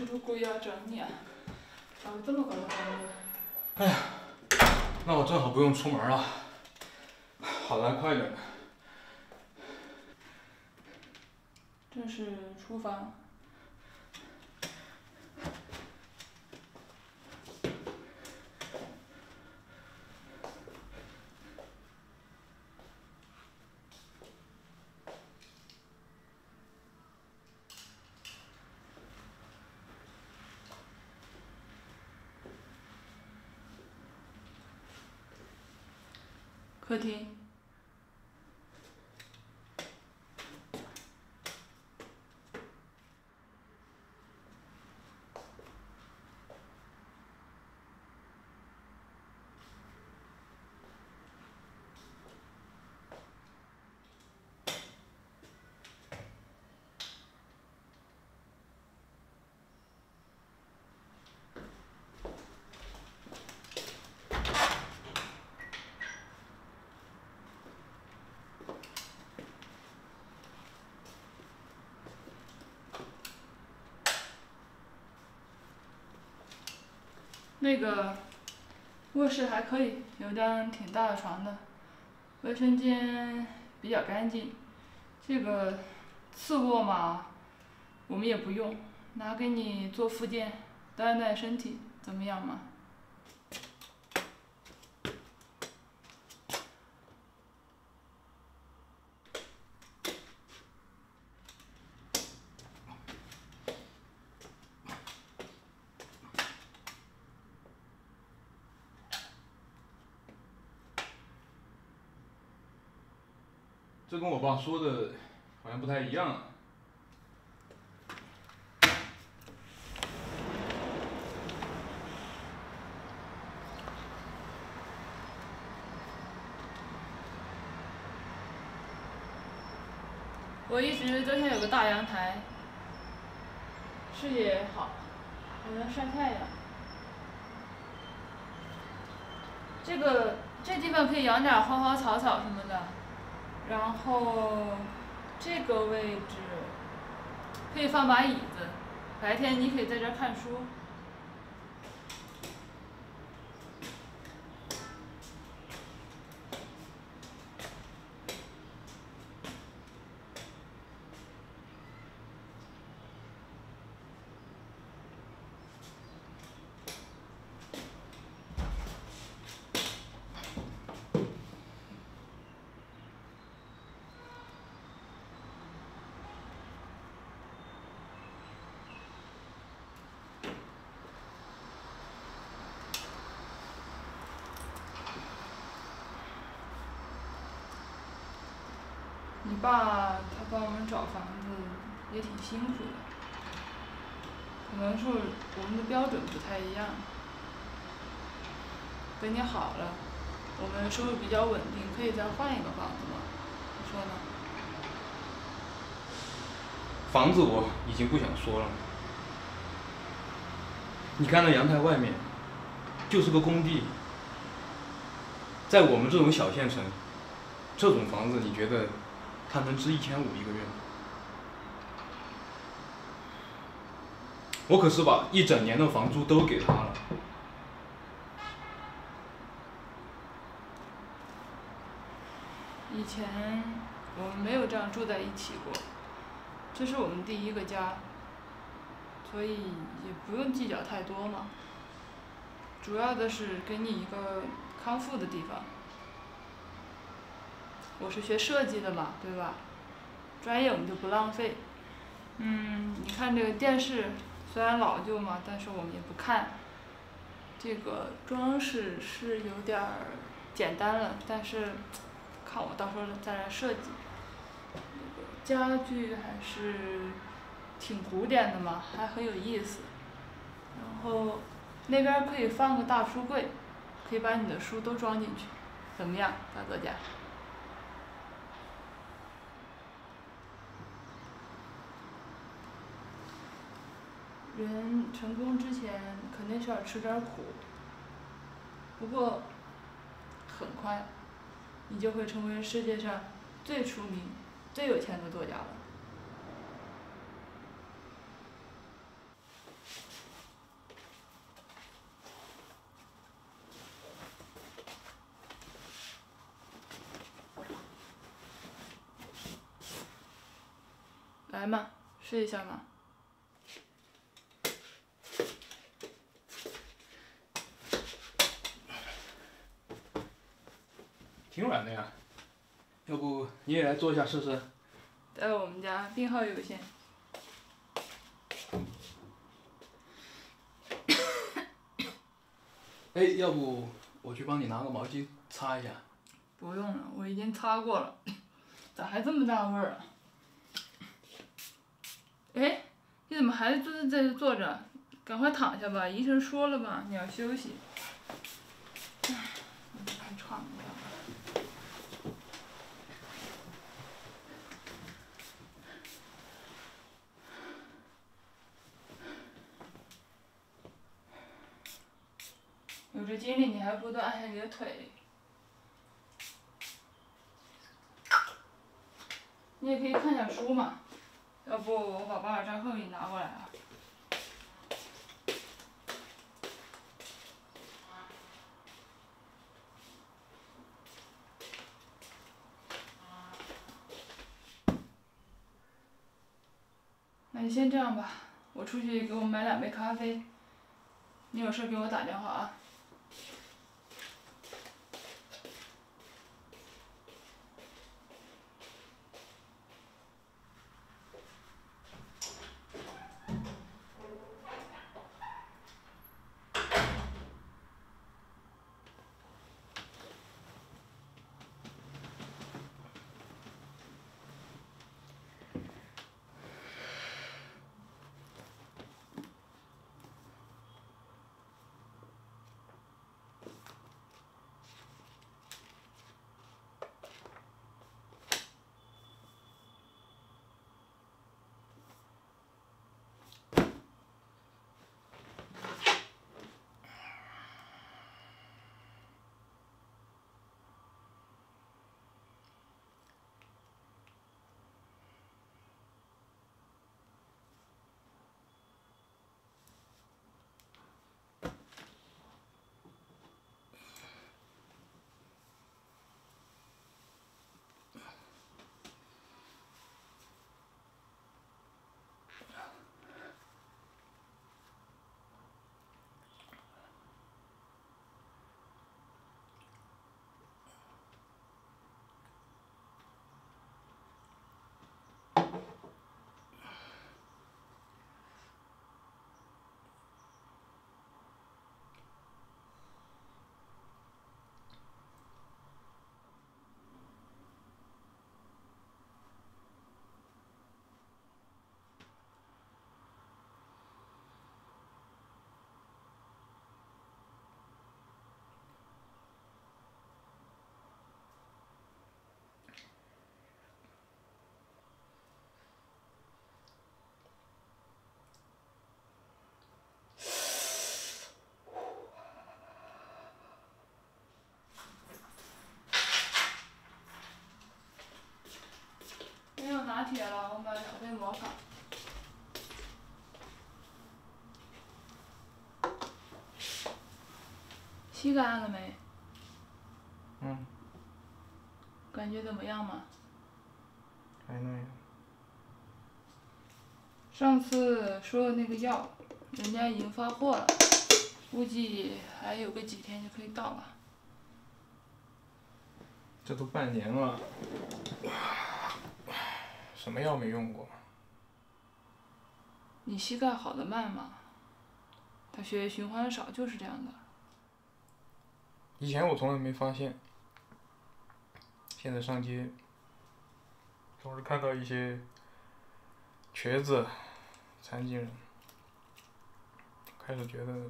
是不是故意要整你啊？找个这么高的高度。 哎呀，那我正好不用出门了。好的，快点。 这是厨房。 客厅，那个卧室还可以，有张挺大的床的，卫生间比较干净。这个次卧嘛，我们也不用，拿给你做复健，锻炼身体，怎么样嘛？ 这跟我爸说的好像不太一样啊。 我一直都想有个大阳台，视野好，还能晒太阳。这地方可以养点花花草草什么的，然后这个位置可以放把椅子，白天你可以在这儿看书。 你爸他帮我们找房子也挺辛苦的，可能是我们的标准不太一样。等你好了，我们收入比较稳定，可以再换一个房子吗？你说呢？ 房子我已经不想说了。你看那阳台外面，就是个工地。在我们这种小县城，这种房子你觉得它能值1500一个月吗？我可是把一整年的房租都给他了。 以前我们没有这样住在一起过，这是我们第一个家，所以也不用计较太多嘛。主要的是给你一个康复的地方。我是学设计的嘛，对吧？专业我们就不浪费。你看这个电视虽然老旧嘛，但是我们也不看。这个装饰是有点儿简单了，但是看我到时候再来设计。家具还是挺古典的嘛，还很有意思。然后那边可以放个大书柜，可以把你的书都装进去，怎么样，大作家？人成功之前肯定是要吃点苦，不过很快，你就会成为世界上最出名、最有钱的作家了。 来嘛，试一下嘛。 挺软的呀，要不你也来做一下试试？ 在我们家病号有限。 哎，要不我去帮你拿个毛巾擦一下？ 不用了，我已经擦过了。咋还这么大味儿啊？哎，你怎么还在这坐着？赶快躺下吧，医生说了吧，你要休息。唉，我这还喘不了。有这精力，你还不如按下你的腿。你也可以看下书嘛，要不我把巴尔扎克给你拿过来啊。那你先这样吧，我出去给我们买2杯咖啡。你有事给我打电话啊。没有拿铁了，我买了2杯摩卡。膝盖按了没？ 嗯。 感觉怎么样嘛？ 还那样。 上次说的那个药，人家已经发货了，估计还有个几天就可以到了。 这都半年了，什么药没用过？ 你膝盖好的慢嘛，它血液循环少就是这样的。 以前我从来没发现，现在上街，总是看到一些瘸子、残疾人，开始觉得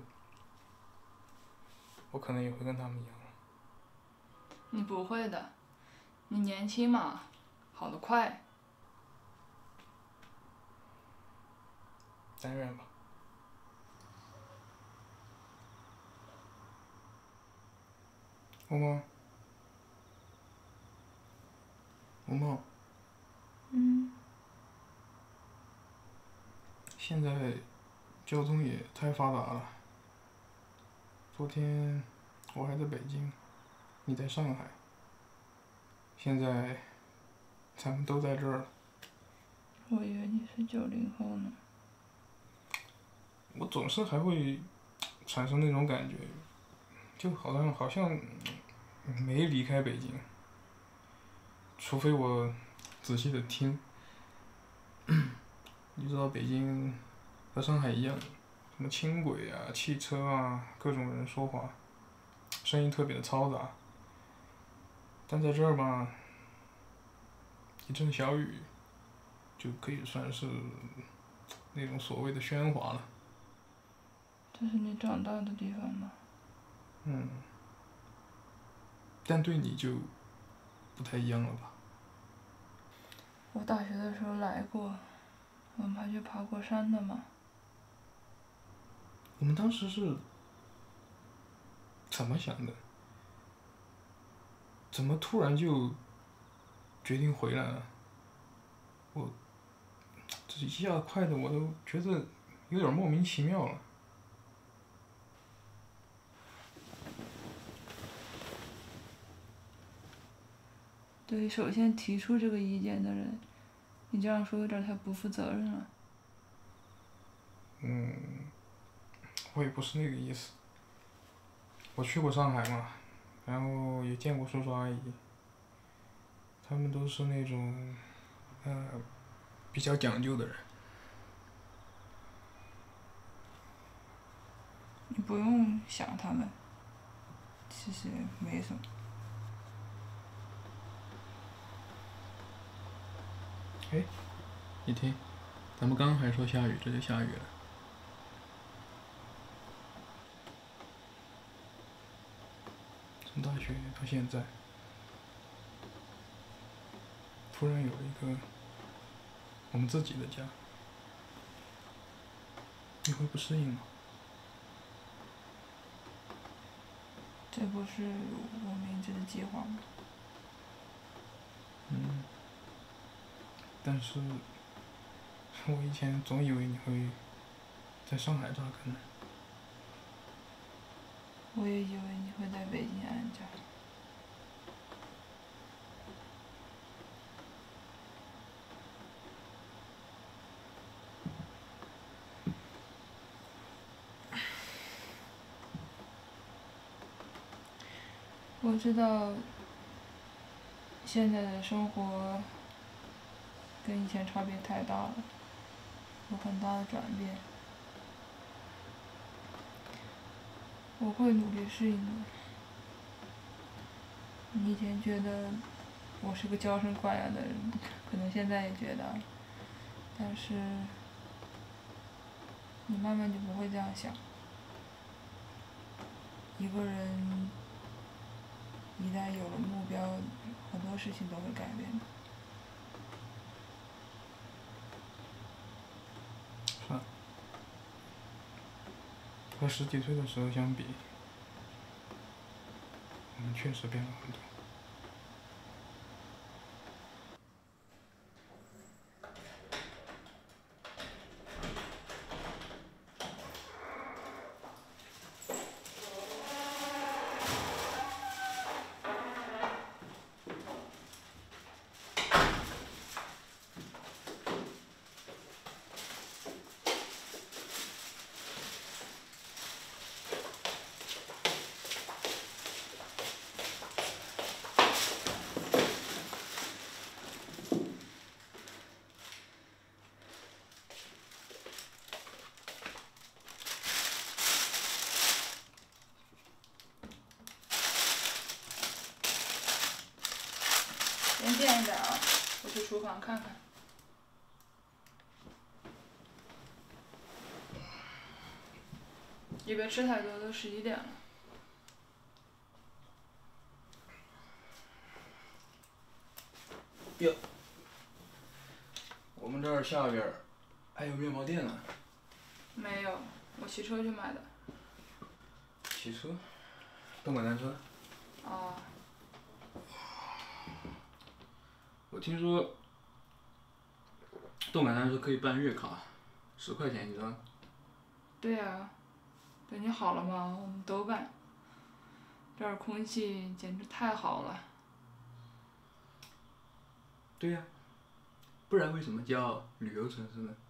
我可能也会跟他们一样。 你不会的，你年轻嘛，好得快。 但愿吧。萌萌，萌萌。现在交通也太发达了。昨天我还在北京，你在上海，现在咱们都在这儿了。 我以为你是90后呢。 我总是还会产生那种感觉，就好像没离开北京，除非我仔细的听。你知道北京和上海一样，什么轻轨啊、汽车啊，各种人说话，声音特别的嘈杂。但在这儿吧，一阵小雨，就可以算是那种所谓的喧哗了。 这是你长大的地方吗？ 嗯。但对你就不太一样了吧？ 我大学的时候来过，我们还去爬过山的嘛。 我们当时是怎么想的？怎么突然就决定回来了？我这一下快的我都觉得有点莫名其妙了。 对，首先提出这个意见的人，你这样说有点太不负责任了。 我也不是那个意思。我去过上海嘛，然后也见过叔叔阿姨，他们都是那种，比较讲究的人。 你不用想他们，其实没什么。 哎，你听，咱们刚还说下雨，这就下雨了。从大学到现在，突然有了一个我们自己的家，你会不适应吗？ 这不是我明知的计划吗？ 但是，我以前总以为你会在上海扎根呢。 我也以为你会在北京安家。我知道，现在的生活跟以前差别太大了，有很大的转变。我会努力适应的。你以前觉得我是个娇生惯养的人，可能现在也觉得，但是你慢慢就不会这样想。一个人一旦有了目标，很多事情都会改变的。 是啊，和10几岁的时候相比，我们确实变了很多。 先垫一点啊，我去厨房看看。也别吃太多，都11点了。 哟，我们这儿下边还有面包店呢。 没有，我骑车去买的。 骑车？动感单车？ 哦。 我听说动感单车可以办月卡，10块钱一张。 对呀，等你好了嘛，我们都办。这儿空气简直太好了。 对呀， 不然为什么叫旅游城市呢？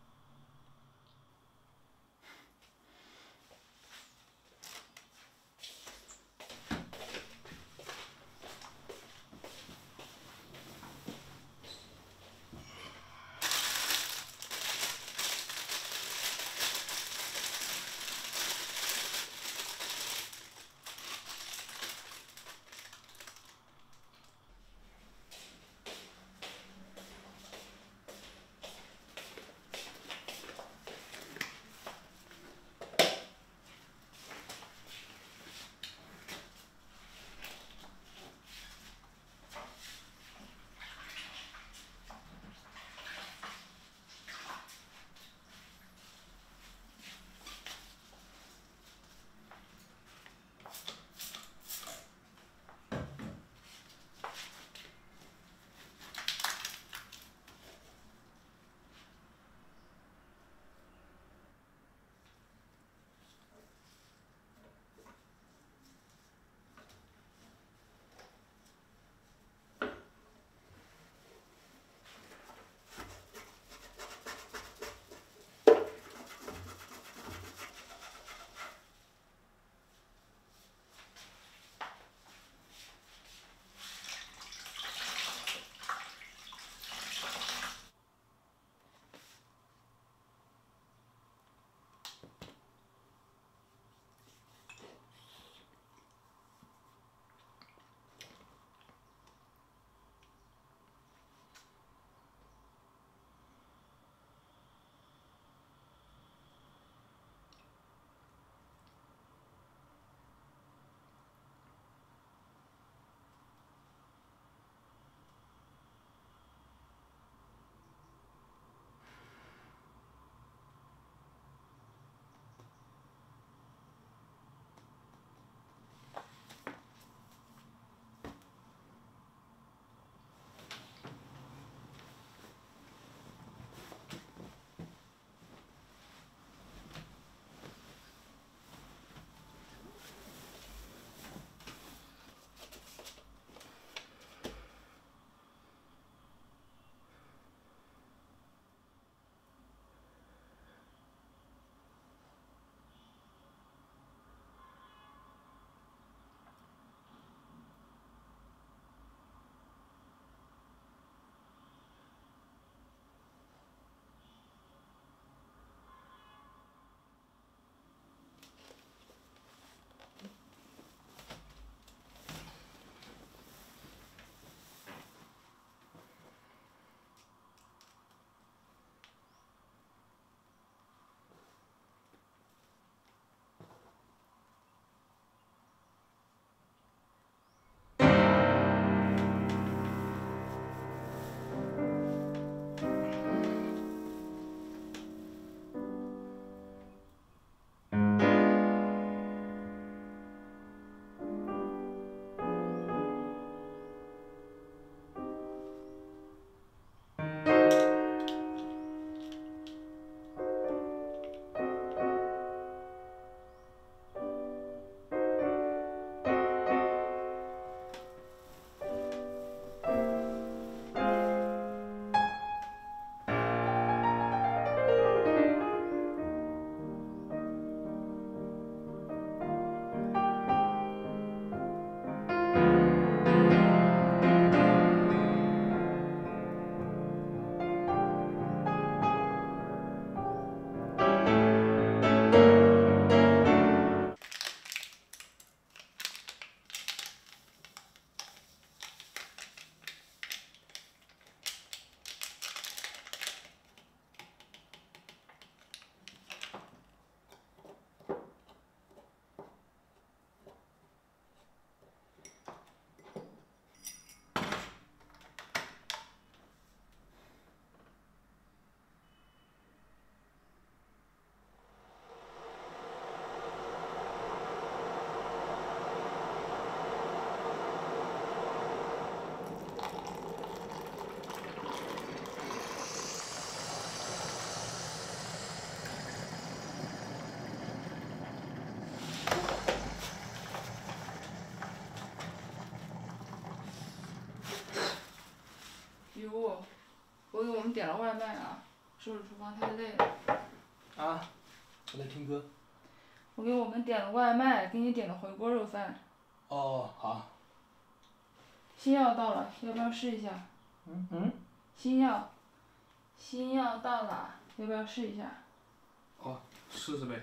点了外卖啊，收拾厨房太累了。 啊，我在听歌。 我给我们点了外卖，给你点了回锅肉饭。 哦，好。 新药到了，要不要试一下？新药到了，要不要试一下？ 哦，试试呗。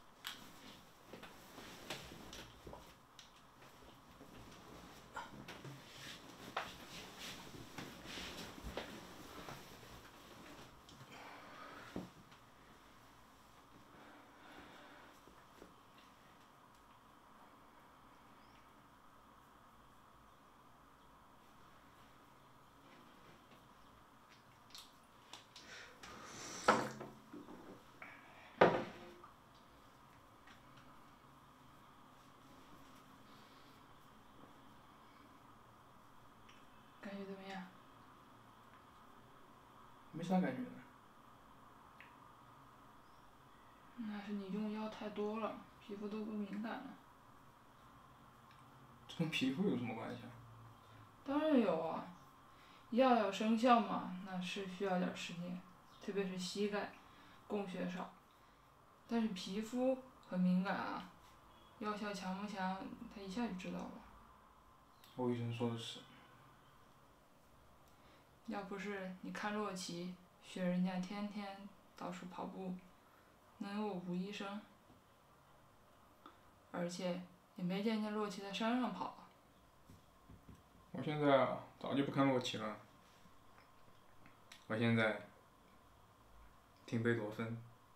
感觉怎么样？ 没啥感觉。 那是你用药太多了，皮肤都不敏感了。 这跟皮肤有什么关系啊？ 当然有啊，药要生效嘛，那是需要点时间，特别是膝盖，供血少。但是皮肤很敏感啊，药效强不强，他一下就知道了。 我医生说的是。 要不是你看洛奇，学人家天天到处跑步，能有我吴医生？而且也没见洛奇在山上跑。 我现在啊，早就不看洛奇了。我现在听贝多芬。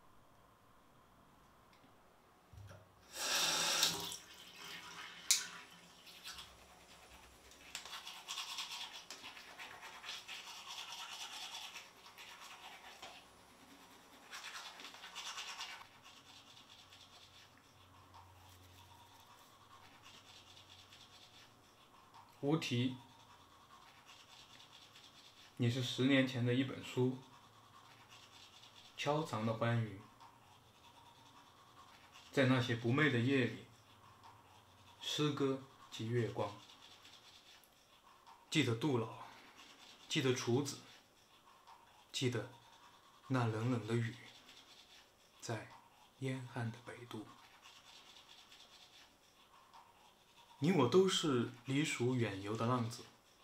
无题。你是10年前的一本书，悄藏的欢愉，在那些不寐的夜里，诗歌及月光。记得杜老，记得厨子，记得那冷冷的雨，在烟旱的北渡。你我都是离蜀远游的浪子，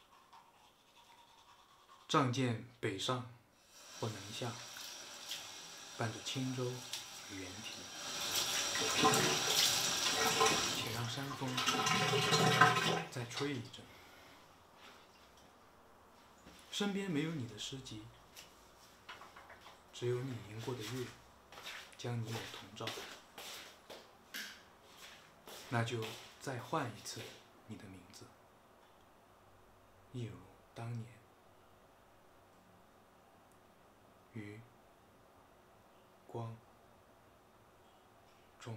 仗剑北上或南下，伴着轻舟与猿啼。且让山风再吹一阵。身边没有你的诗集，只有你凝过的月，将你我同照。那就再换一次你的名字，一如当年。于光中。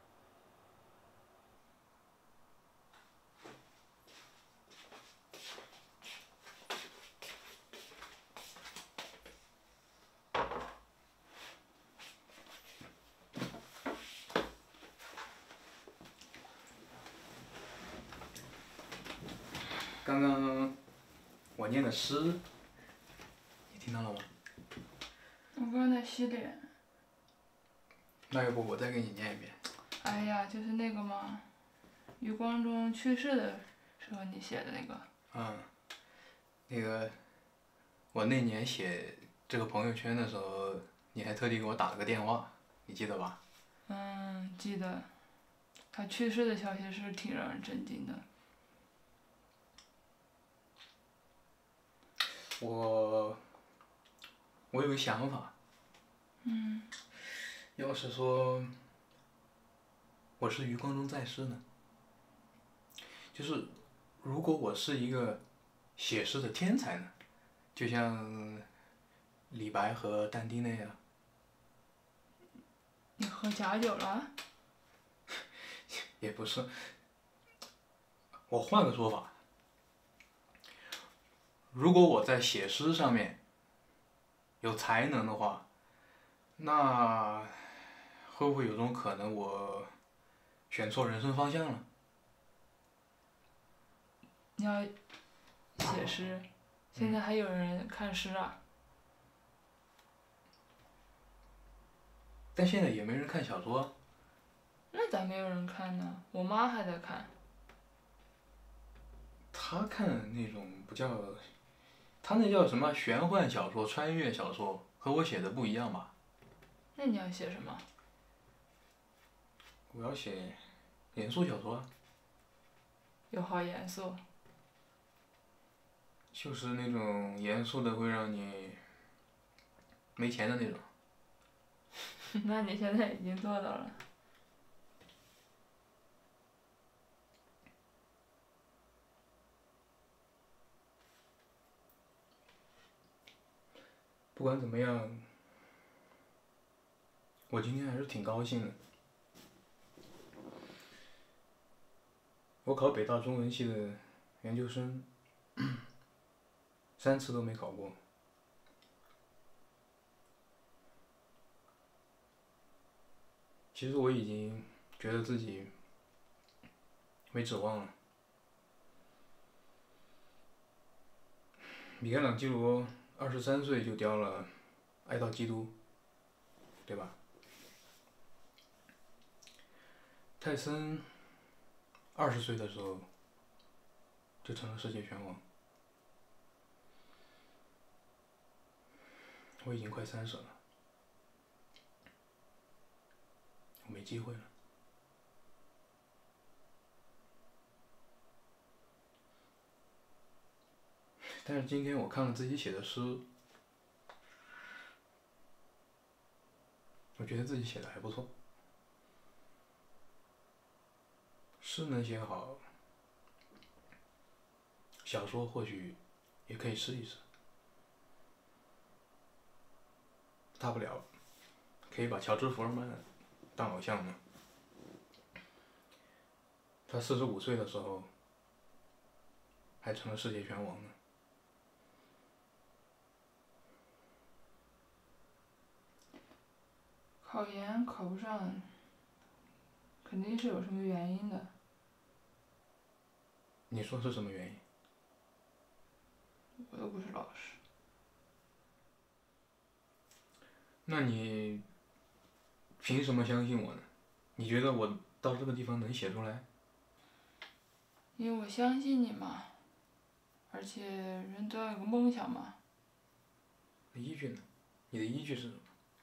刚刚我念的诗，你听到了吗？ 我刚才洗脸。 那要不我再给你念一遍。 哎呀，就是那个嘛，余光中去世的时候你写的那个。 那个，我那年写这个朋友圈的时候，你还特地给我打了个电话，你记得吧？ 记得。他去世的消息是挺让人震惊的。 我有个想法。要是说我是余光中在世呢，就是如果我是一个写诗的天才呢，就像李白和但丁那样。 你喝假酒了？ 也不是，我换个说法，如果我在写诗上面有才能的话，那会不会有种可能我选错人生方向了？ 你要写诗，现在还有人看诗啊？ 但现在也没人看小说。 那咋没有人看呢？我妈还在看。 她看那种不叫，她那叫什么玄幻小说、穿越小说，和我写的不一样吧？ 那你要写什么？ 我要写严肃小说。 有好严肃。 就是那种严肃的会让你没钱的那种。 那你现在已经做到了。 不管怎么样，我今天还是挺高兴的。我考北大中文系的研究生，3次都没考过。其实我已经觉得自己没指望了。米开朗基罗23岁就雕了《哀悼基督》，对吧？泰森20岁的时候就成了世界拳王。我已经快30了，我没机会了。但是今天我看了自己写的诗，我觉得自己写的还不错。诗能写好，小说或许也可以试一试。大不了可以把乔治·福尔曼当偶像呢。他45岁的时候还成了世界拳王呢。 考研考不上，肯定是有什么原因的。 你说是什么原因？ 我又不是老师。 那你凭什么相信我呢？你觉得我到这个地方能写出来？ 因为我相信你嘛，而且人都要有个梦想嘛。 依据呢？你的依据是什么？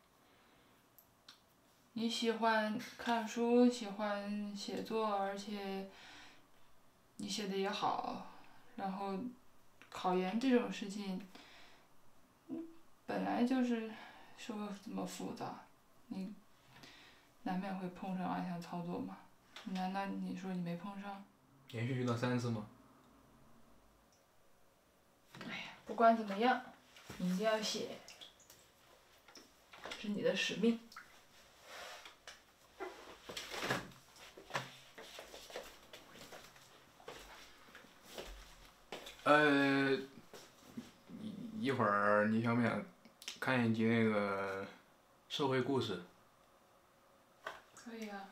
你喜欢看书，喜欢写作，而且你写的也好，然后考研这种事情，本来就是说这么复杂，你难免会碰上暗箱操作嘛。难道你说你没碰上？ 连续遇到3次吗？ 哎呀，不管怎么样，你一定要写，这是你的使命。 一会儿你想不想看一集那个社会故事？ 可以啊。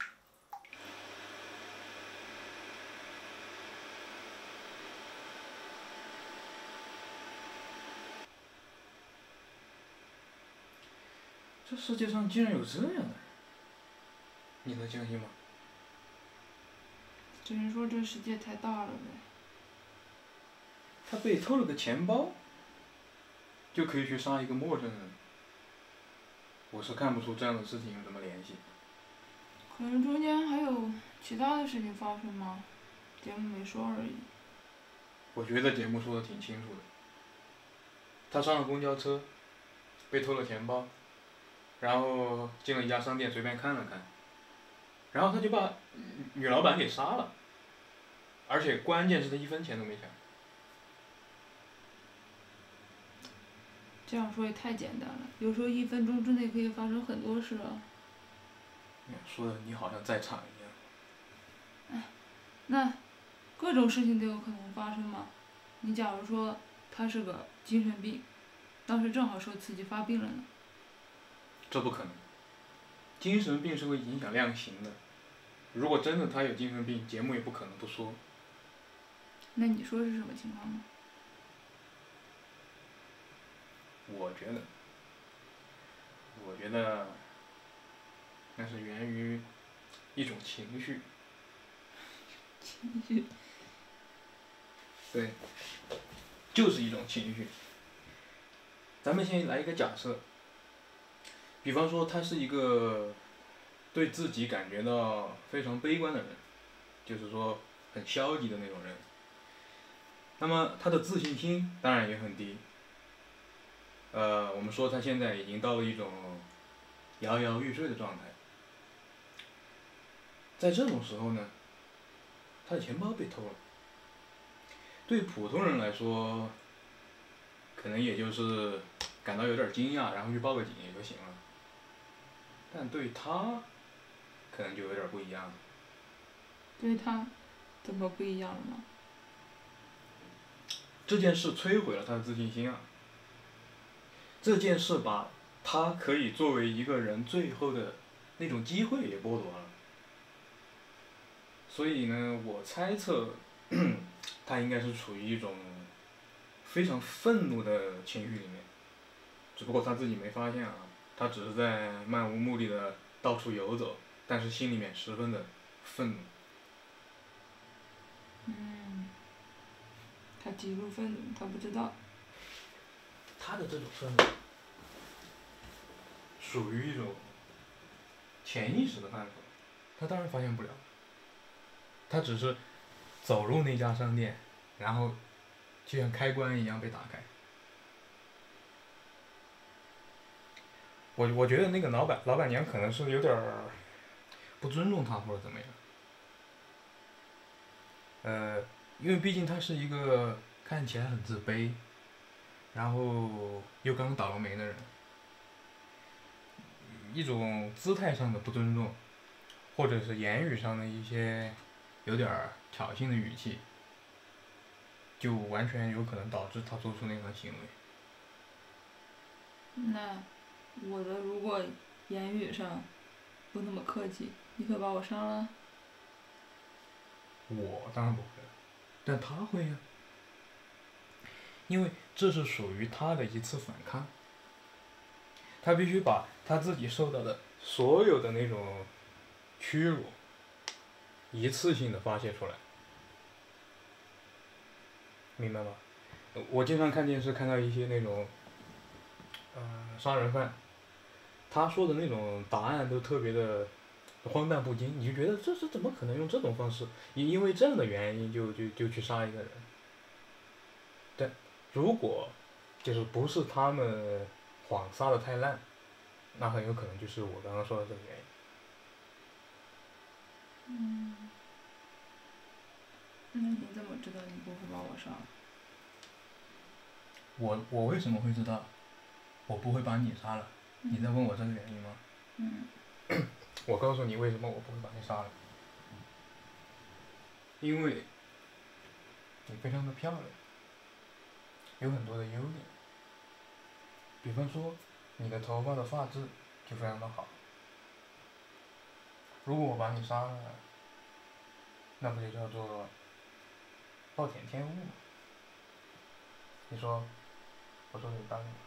这世界上竟然有这样的人，你能相信吗？ 只能说这世界太大了呗。 他被偷了个钱包，就可以去杀一个陌生人。我是看不出这样的事情有什么联系。 可能中间还有其他的事情发生吗？节目没说而已。 我觉得节目说的挺清楚的。他上了公交车，被偷了钱包，然后进了一家商店随便看了看，然后他就把女老板给杀了，而且关键是他1分钱都没抢。 这样说也太简单了，有时候1分钟之内可以发生很多事啊。 说的你好像在场一样。 那各种事情都有可能发生嘛。你假如说他是个精神病，当时正好受刺激发病了呢。 这不可能，精神病是会影响量刑的。如果真的他有精神病，节目也不可能不说。 那你说是什么情况呢？ 我觉得， 那是源于一种情绪。 情绪。 对，就是一种情绪。咱们先来一个假设，比方说他是一个对自己感觉到非常悲观的人，就是说很消极的那种人。那么他的自信心当然也很低。我们说他现在已经到了一种摇摇欲坠的状态。在这种时候呢，他的钱包被偷了。对普通人来说，可能也就是感到有点惊讶，然后去报个警也就行了。但对他，可能就有点不一样了。 对他，怎么不一样了呢？ 这件事摧毁了他的自信心啊！这件事把他可以作为一个人最后的那种机会也剥夺了。所以呢，我猜测，他应该是处于一种非常愤怒的情绪里面，只不过他自己没发现啊，他只是在漫无目的的到处游走，但是心里面十分的愤怒。 他极度愤怒，他不知道。 他的这种愤怒，属于一种潜意识的犯法，他当然发现不了。他只是走入那家商店，然后就像开关一样被打开。我觉得那个老板娘可能是有点儿不尊重他或者怎么样。因为毕竟他是一个看起来很自卑，然后又刚倒了霉的人，一种姿态上的不尊重，或者是言语上的一些有点儿挑衅的语气，就完全有可能导致他做出那样的行为。 那我的如果言语上不那么客气，你会把我杀了？ 我当然不会了，但他会呀，因为这是属于他的一次反抗。他必须把他自己受到的所有的那种屈辱，一次性的发泄出来，明白吗？我经常看电视看到一些那种，杀人犯，他说的那种答案都特别的荒诞不经，你就觉得这是怎么可能用这种方式，因为这样的原因就去杀一个人。但如果就是不是他们谎撒的太烂，那很有可能就是我刚刚说的这个原因。 那你怎么知道你不会把我杀了？ 我为什么会知道我不会把你杀了？你在问我这个原因吗？我告诉你为什么我不会把你杀了。因为你非常的漂亮，有很多的优点。比方说，你的头发的发质就非常的好。如果我把你杀了，那不就叫做暴殄天物吗？你说，我说的有道理吗？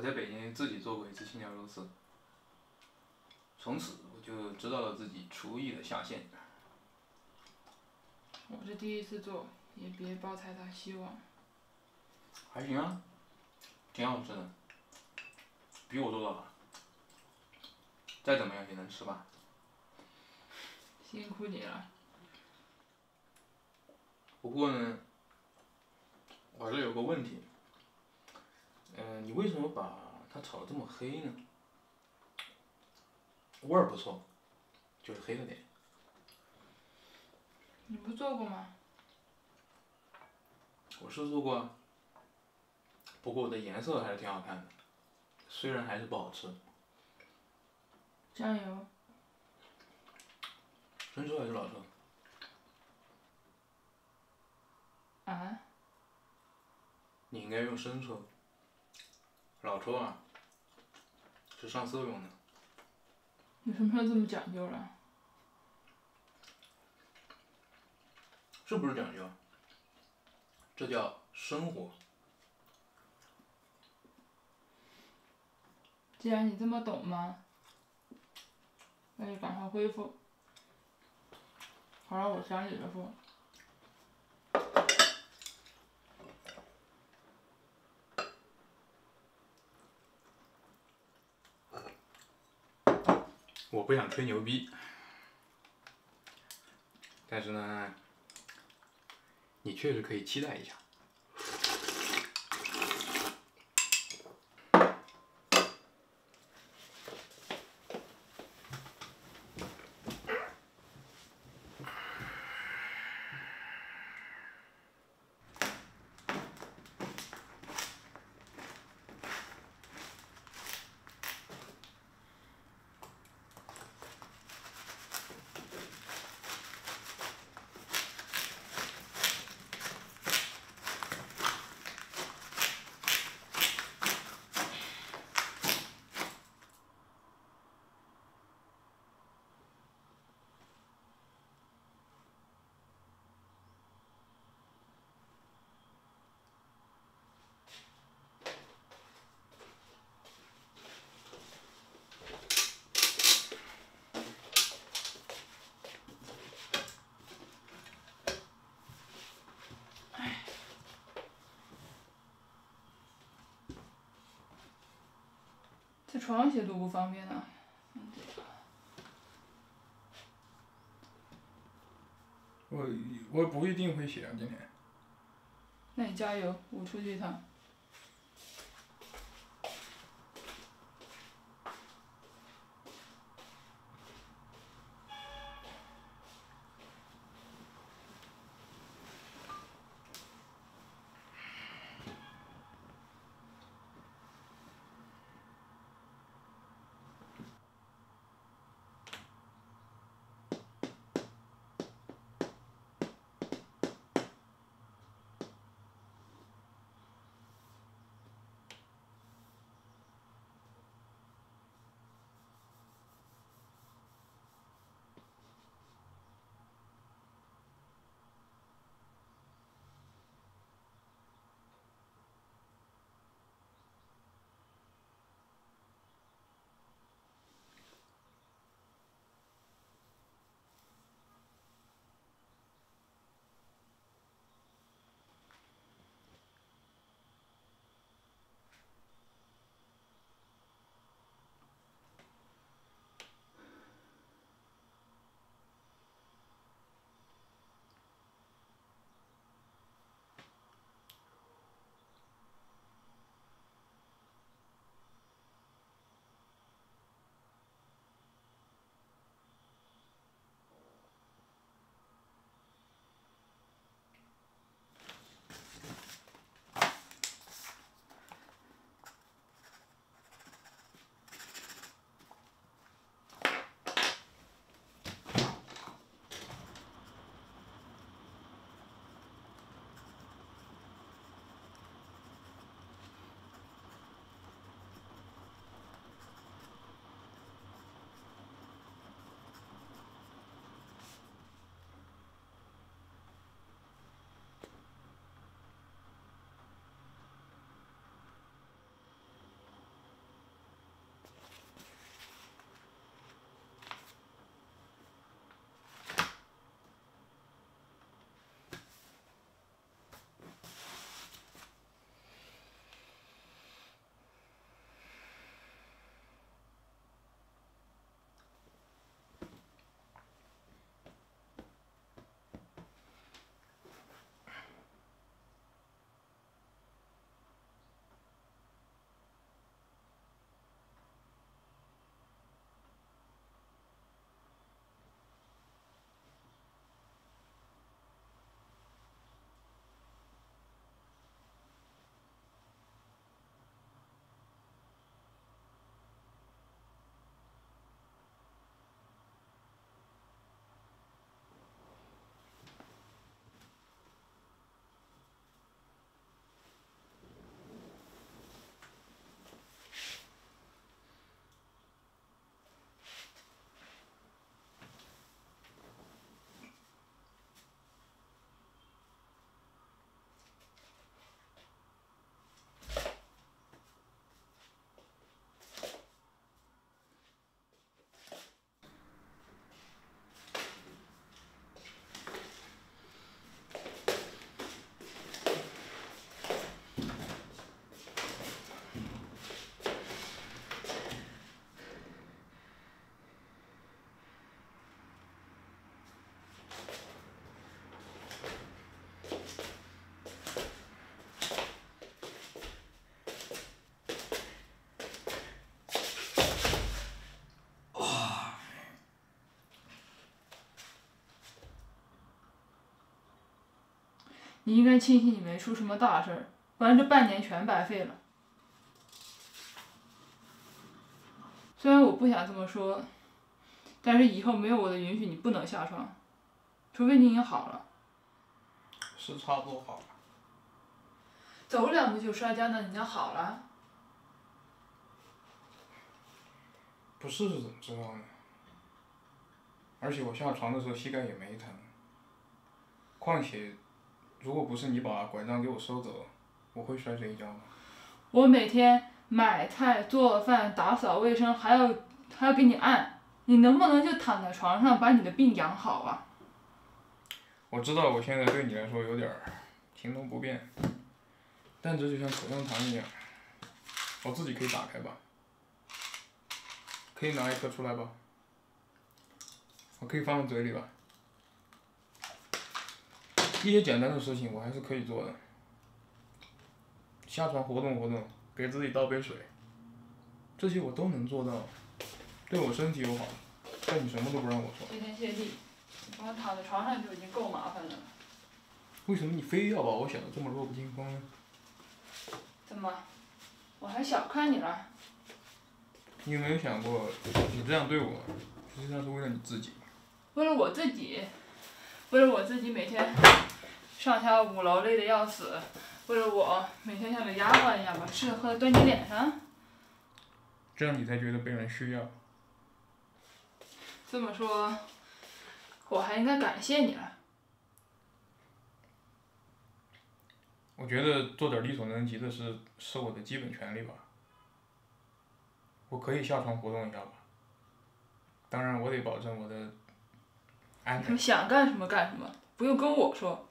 在北京自己做过一次青椒肉丝，从此我就知道了自己厨艺的下限。 我是第一次做，也别抱太大希望。 还行啊，挺好吃的，比我做的好。再怎么样也能吃吧。 辛苦你了。 不过呢，我这有个问题，你为什么把它炒得这么黑呢？味儿不错，就是黑了点。 你不做过吗？ 我是做过啊，不过我的颜色还是挺好看的，虽然还是不好吃。 酱油。 生抽还是老抽？ 啊？ 你应该用生抽，老抽啊，是上色用的。 有什么要这么讲究了？ 是不是讲究？这叫生活。 既然你这么懂嘛，那就赶快恢复。好了，我想你的说。 我不想吹牛逼，但是呢，你确实可以期待一下。 在床上写多不方便啊。 我不一定会写啊，今天。 那你加油，我出去一趟。 你应该庆幸你没出什么大事儿，不然这半年全白费了。虽然我不想这么说，但是以后没有我的允许，你不能下床，除非你已经好了。 是差不多好了。 走两步就摔跤呢，人家好了。 不试试怎么知道呢？而且我下床的时候膝盖也没疼。况且，如果不是你把拐杖给我收走，我会摔这一跤吗？ 我每天买菜、做饭、打扫卫生，还要给你按，你能不能就躺在床上把你的病养好啊？ 我知道我现在对你来说有点行动不便，但这就像口香糖一样，我自己可以打开吧？可以拿一颗出来吧？我可以放在嘴里吧？一些简单的事情我还是可以做的。下床活动活动，给自己倒杯水，这些我都能做到，对我身体有好，但你什么都不让我做。 谢天谢地，你光躺在床上就已经够麻烦的了。 为什么你非要把我想的这么弱不禁风呢？ 怎么，我还小看你了？ 你有没有想过，你这样对我，实际上是为了你自己？ 为了我自己，为了我自己每天上下5楼累得要死，为了我每天像个丫鬟一样把吃的喝的端你脸上。 这样你才觉得被人需要。 这么说，我还应该感谢你了。 我觉得做点力所能及的事是我的基本权利吧。我可以下床活动一下吧。当然，我得保证我的安全。 你想干什么干什么，不用跟我说。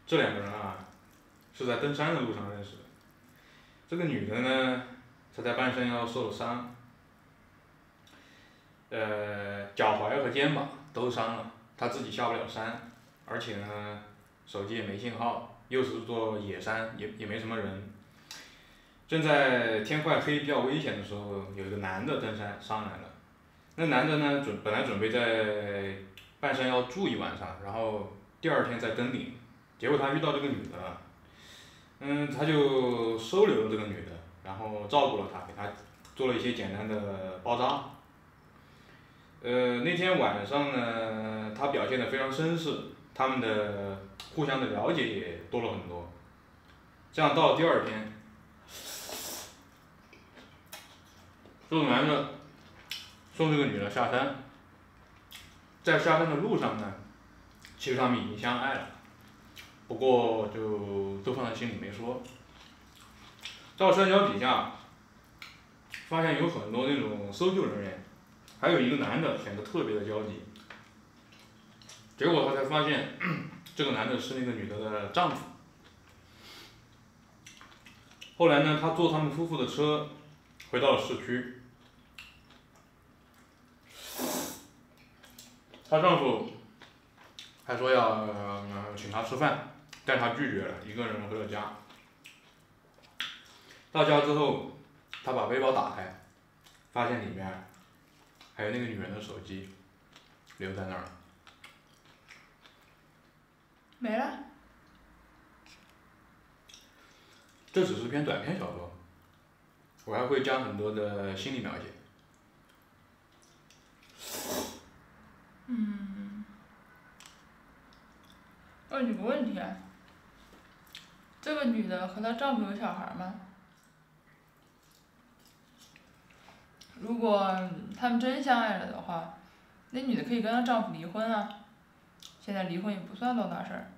这两个人啊，是在登山的路上认识的。这个女的呢，她在半山腰受了伤，脚踝和肩膀都伤了，她自己下不了山，而且呢，手机也没信号，又是座野山，也没什么人。正在天快黑比较危险的时候，有一个男的登山上来了。那男的呢，本来准备在半山腰住一晚上，然后第二天再登顶。结果他遇到这个女的了，他就收留了这个女的，然后照顾了她，给她做了一些简单的包扎。那天晚上呢，他表现得非常绅士，他们的互相的了解也多了很多。这样到了第二天，这个男的送这个女的下山，在下山的路上呢，其实他们已经相爱了，不过就都放在心里没说。到山脚底下，发现有很多那种搜救人员，还有一个男的显得特别的焦急。结果他才发现，这个男的是那个女的的丈夫。后来呢，他坐他们夫妇的车回到了市区。她丈夫还说要请她吃饭，但她拒绝了，一个人回了家。到家之后，他把背包打开，发现里面还有那个女人的手机，留在那儿了。 没了。 这只是篇短篇小说，我还会加很多的心理描写。 问你个问题啊，这个女的和她丈夫有小孩吗？如果他们真相爱了的话，那女的可以跟她丈夫离婚啊。现在离婚也不算多大事儿。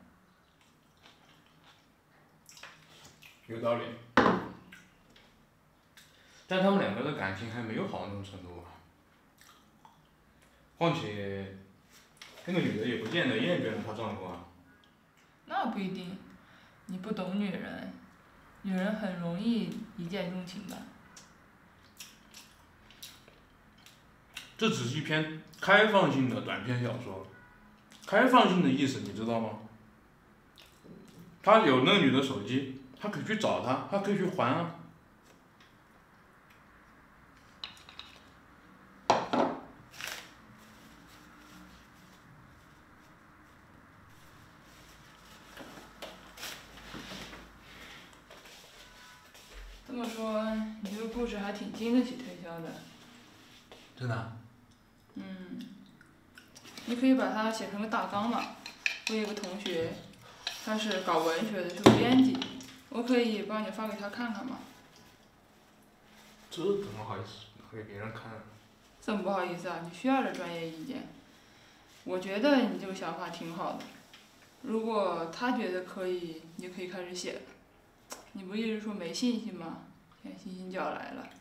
有道理。但他们两个的感情还没有好到那种程度啊。况且，那个女的也不见得厌倦了她丈夫啊。 那不一定，你不懂女人，女人很容易一见钟情的。 这只是一篇开放性的短篇小说。开放性的意思你知道吗？他有那个女的手机，他可以去找她，他可以去还啊。 这么说，你这个故事还挺经得起推销的。 真的啊？ 你可以把它写成个大纲嘛。我有个同学，他是搞文学的，是个编辑，我可以帮你发给他看看嘛。 这怎么好意思给别人看？ 这么不好意思啊？你需要点专业意见。我觉得你这个想法挺好的，如果他觉得可以，你就可以开始写了。你不一直说没信心吗？现在信心就要来了。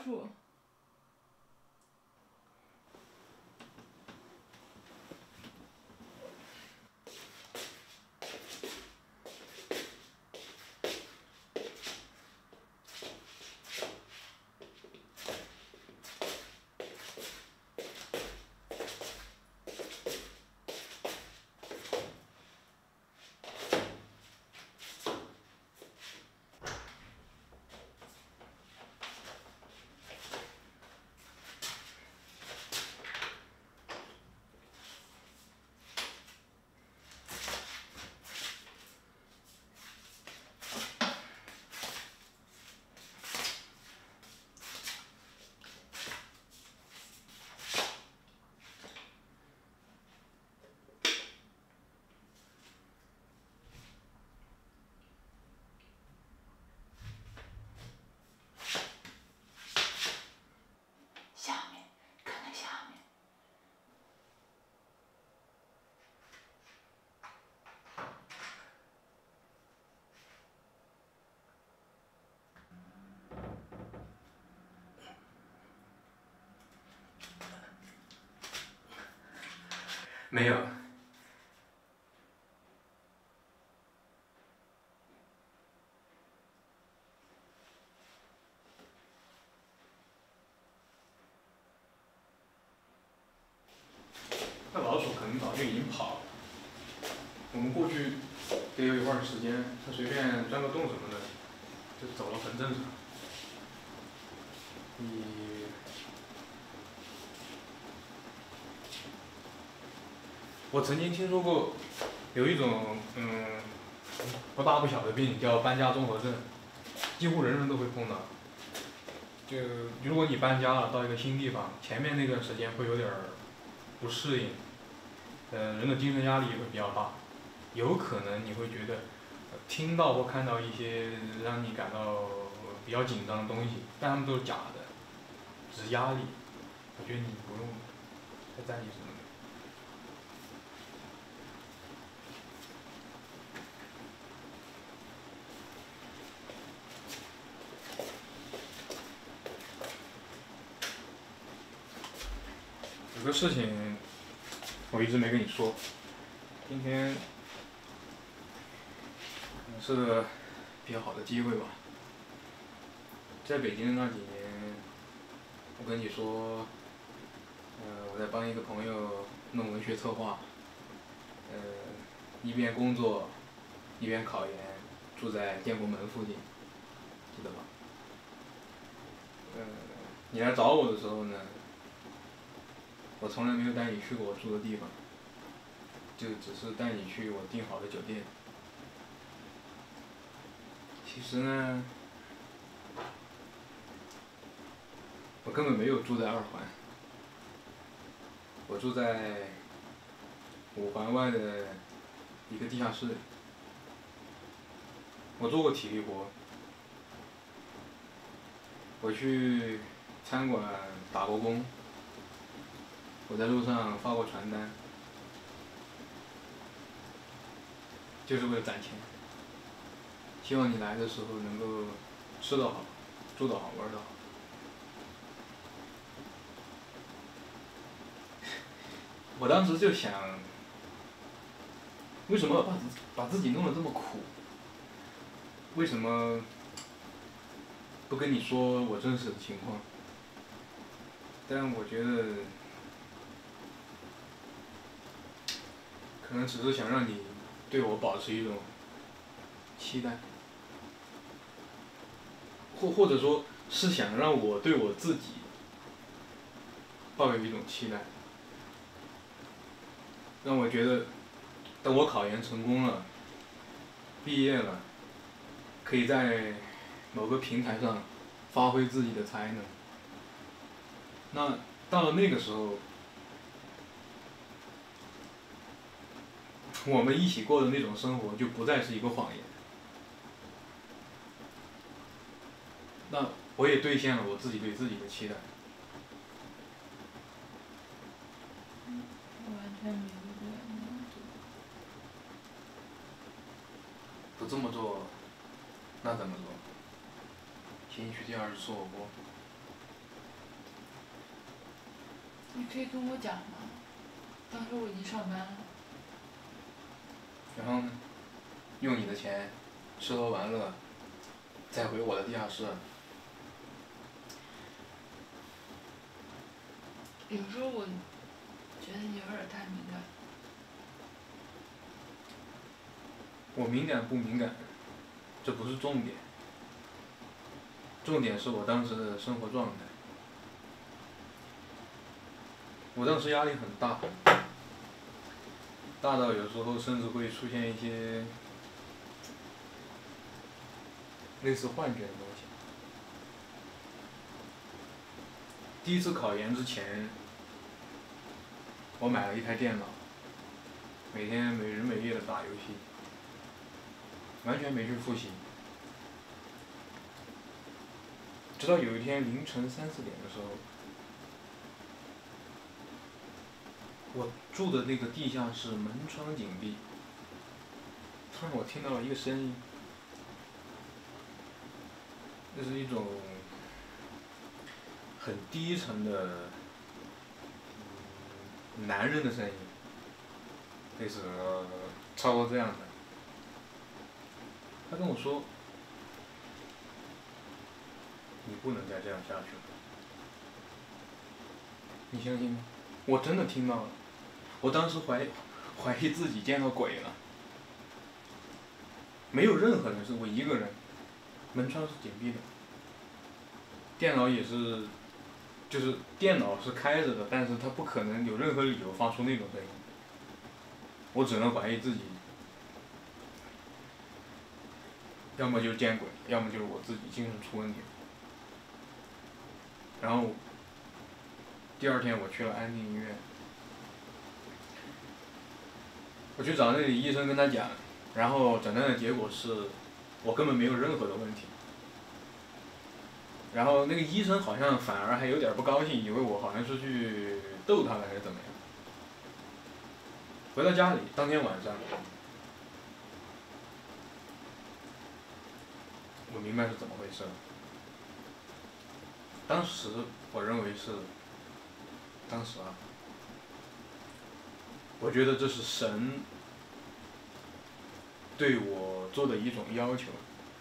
数。 没有。那老鼠可能早就已经跑了。我们过去得有一会儿时间，它随便钻个洞什么的，就走了，很正常。我曾经听说过有一种不大不小的病叫搬家综合症，几乎人人都会碰到。就如果你搬家了到一个新地方，前面那段时间会有点不适应，人的精神压力也会比较大，有可能你会觉得听到或看到一些让你感到比较紧张的东西，但它们都是假的，只是压力。我觉得你不用太在意什么。有个事情我一直没跟你说，今天是个比较好的机会吧。在北京那几年，我跟你说，我在帮一个朋友弄文学策划，一边工作，一边考研，住在建国门附近，记得吧？你来找我的时候呢，我从来没有带你去过我住的地方，就只是带你去我订好的酒店。其实呢，我根本没有住在2环，我住在5环外的一个地下室里。我做过体力活，我去餐馆打过工，我在路上发过传单，就是为了攒钱。希望你来的时候能够吃得好，住得好，玩得好。我当时就想，为什么把自己弄得这么苦？为什么不跟你说我真实的情况？但我觉得，可能只是想让你对我保持一种期待，或者说是想让我对我自己抱有一种期待，让我觉得，等我考研成功了，毕业了，可以在某个平台上发挥自己的才能。那到了那个时候，我们一起过的那种生活就不再是一个谎言。那我也兑现了我自己对自己的期待。 我完全明白这样不这么做，那怎么做？请你去第2次吃火锅。 你可以跟我讲吗？当时我已经上班了。 然后呢？用你的钱，吃喝玩乐，再回我的地下室。 有时候我觉得你有点太敏感。 我敏感不敏感，这不是重点。重点是我当时的生活状态。我当时压力很大，大到有时候甚至会出现一些类似幻觉的东西。第一次考研之前，我买了一台电脑，每天没日没夜的打游戏，完全没去复习。直到有一天凌晨3、4点的时候，我住的那个地下室门窗紧闭，突然我听到了一个声音，那是一种很低沉的男人的声音，类似差不多这样的。他跟我说：“你不能再这样下去了。”你相信吗？我真的听到了，我当时怀疑自己见到鬼了。没有任何人，是我一个人，门窗是紧闭的，电脑也是，就是电脑是开着的，但是它不可能有任何理由发出那种声音。我只能怀疑自己，要么就是见鬼，要么就是我自己精神出问题。然后，第2天我去了安定医院，我去找那里医生跟他讲，然后诊断的结果是，我根本没有任何的问题。然后那个医生好像反而还有点不高兴，以为我好像是去逗他了还是怎么样。回到家里，当天晚上，我明白是怎么回事了。当时我认为是，当时啊，我觉得这是神对我做的一种要求，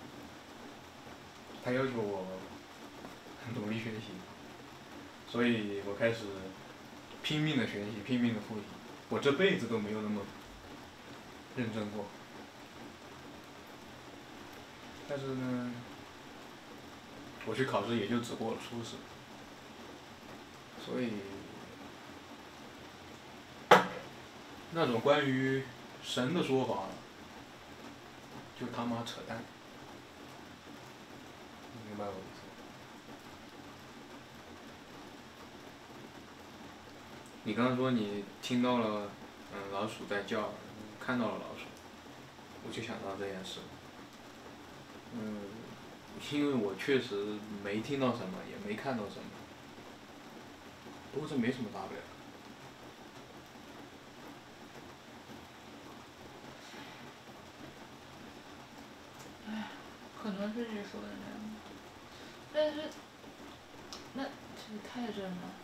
他要求我努力学习，所以我开始拼命的学习，拼命的复习。我这辈子都没有那么认真过。但是呢，我去考试也就只过了初试，所以那种关于神的说法，就他妈扯淡，你明白我意思？你刚刚说你听到了，老鼠在叫，看到了老鼠，我就想到这件事。因为我确实没听到什么，也没看到什么，不过这没什么大不了。 可能是你说的那样，但是，那这个太真了。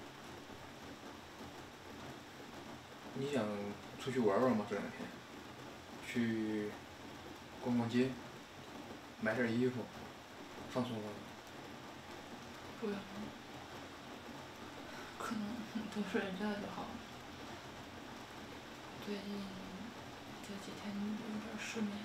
你想出去玩玩吗？这2天，去逛逛街，买点衣服，放松放松。 不要，可能多睡觉就好了。最近这几天有点失眠。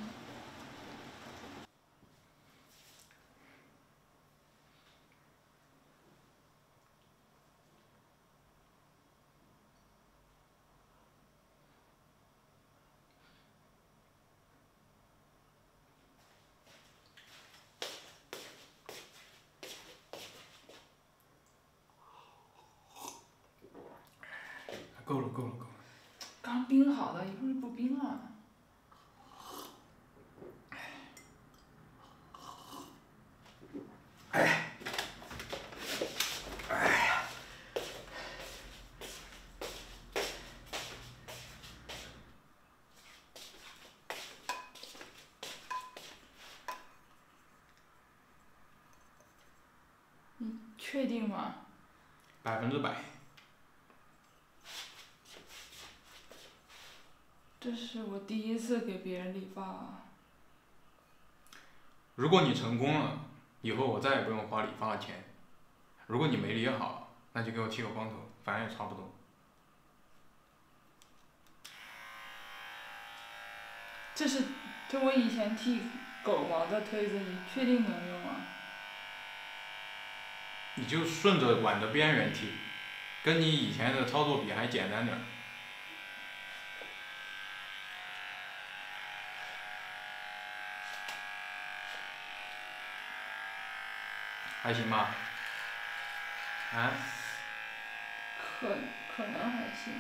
够了够了够了。 刚冰好的，一会儿就不冰了。你确定吗？ 100%。 这是我第一次给别人理发。 如果你成功了，以后我再也不用花理发的钱。如果你没理好，那就给我剃个光头，反正也差不多。 这我以前剃狗毛的推子，你确定能用啊？ 你就顺着碗的边缘剃，跟你以前的操作比还简单点儿。还行吧？啊？ 可能还行。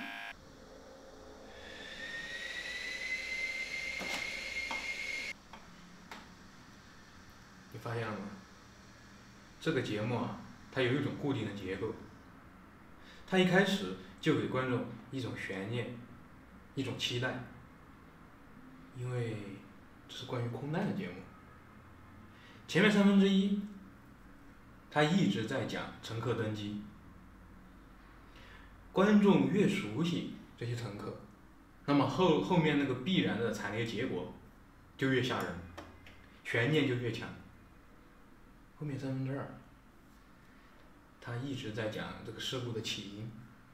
你发现了吗？这个节目啊，它有一种固定的结构。它一开始就给观众一种悬念，一种期待，因为这是关于空难的节目。前面1/3，他一直在讲乘客登机，观众越熟悉这些乘客，那么后面那个必然的惨烈结果就越吓人，悬念就越强。后面2/3，他一直在讲这个事故的起因，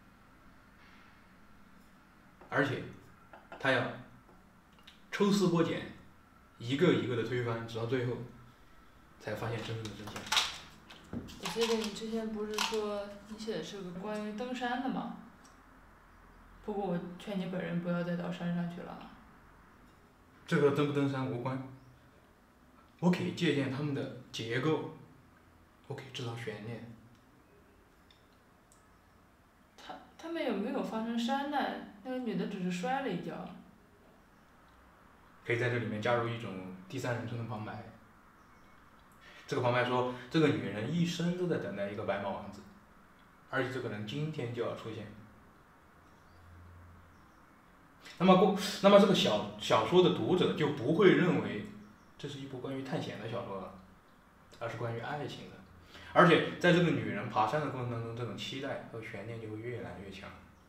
而且他要抽丝剥茧，一个一个的推翻，直到最后才发现真正的真相。 我记得你之前不是说你写的是个关于登山的吗？不过我劝你本人不要再到山上去了。 这和登不登山无关，我可以借鉴他们的结构，我可以制造悬念。 他们有没有发生山难？那个女的只是摔了一跤。 可以在这里面加入一种第三人称的旁白。这个旁白说，这个女人一生都在等待一个白马王子，而且这个人今天就要出现。那么这个小说的读者就不会认为这是一部关于探险的小说了，而是关于爱情的。而且在这个女人爬山的过程当中，这种期待和悬念就会越来越强。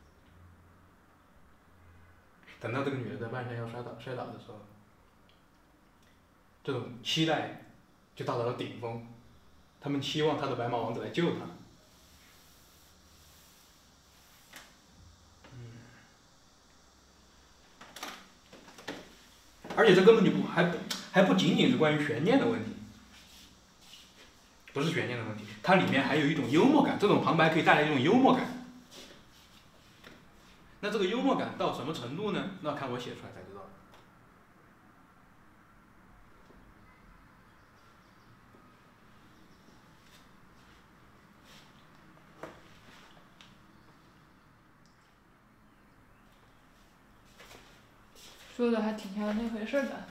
等到这个女人在半山腰摔倒的时候，这种期待就达到了顶峰，他们期望他的白马王子来救她。而且这根本就还不仅仅是关于悬念的问题，不是悬念的问题，它里面还有一种幽默感，这种旁白可以带来一种幽默感。那这个幽默感到什么程度呢？那看我写出来才知道。 说的还挺像那回事的。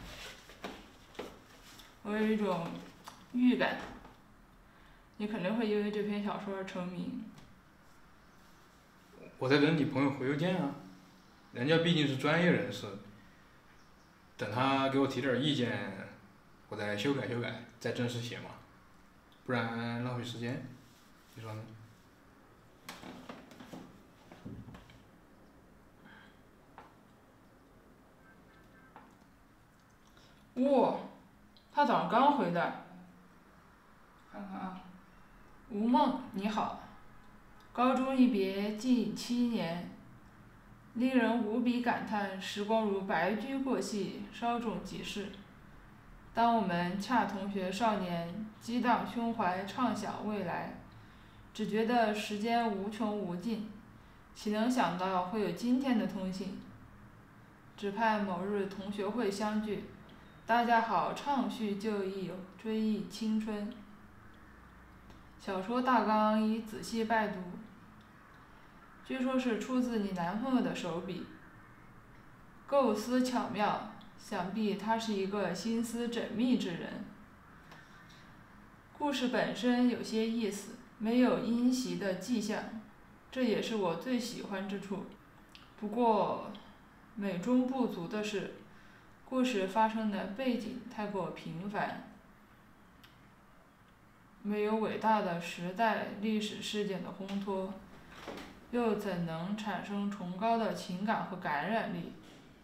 我有一种预感，你肯定会因为这篇小说而成名。 我在等你朋友回邮件啊，人家毕竟是专业人士，等他给我提点意见，我再修改，再正式写嘛，不然浪费时间，你说呢？ 哇，他早上刚回来。看看啊，吴梦你好，高中一别近7年，令人无比感叹时光如白驹过隙，稍纵即逝。当我们恰同学少年，激荡胸怀，畅想未来，只觉得时间无穷无尽，岂能想到会有今天的通信？只盼某日同学会相聚，大家好畅叙旧忆，追忆青春。小说大纲已仔细拜读，据说是出自你男朋友的手笔，构思巧妙，想必他是一个心思缜密之人。故事本身有些意思，没有因袭的迹象，这也是我最喜欢之处。不过美中不足的是，故事发生的背景太过平凡，没有伟大的时代历史事件的烘托，又怎能产生崇高的情感和感染力？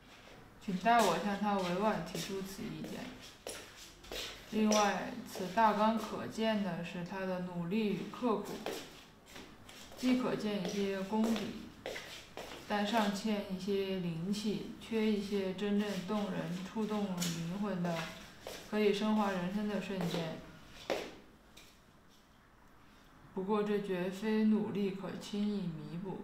请代我向他委婉提出此意见。另外，此大纲可见的是他的努力与刻苦，既可见一些功底，但尚欠一些灵气，缺一些真正动人、触动灵魂的、可以升华人生的瞬间。不过，这绝非努力可轻易弥补。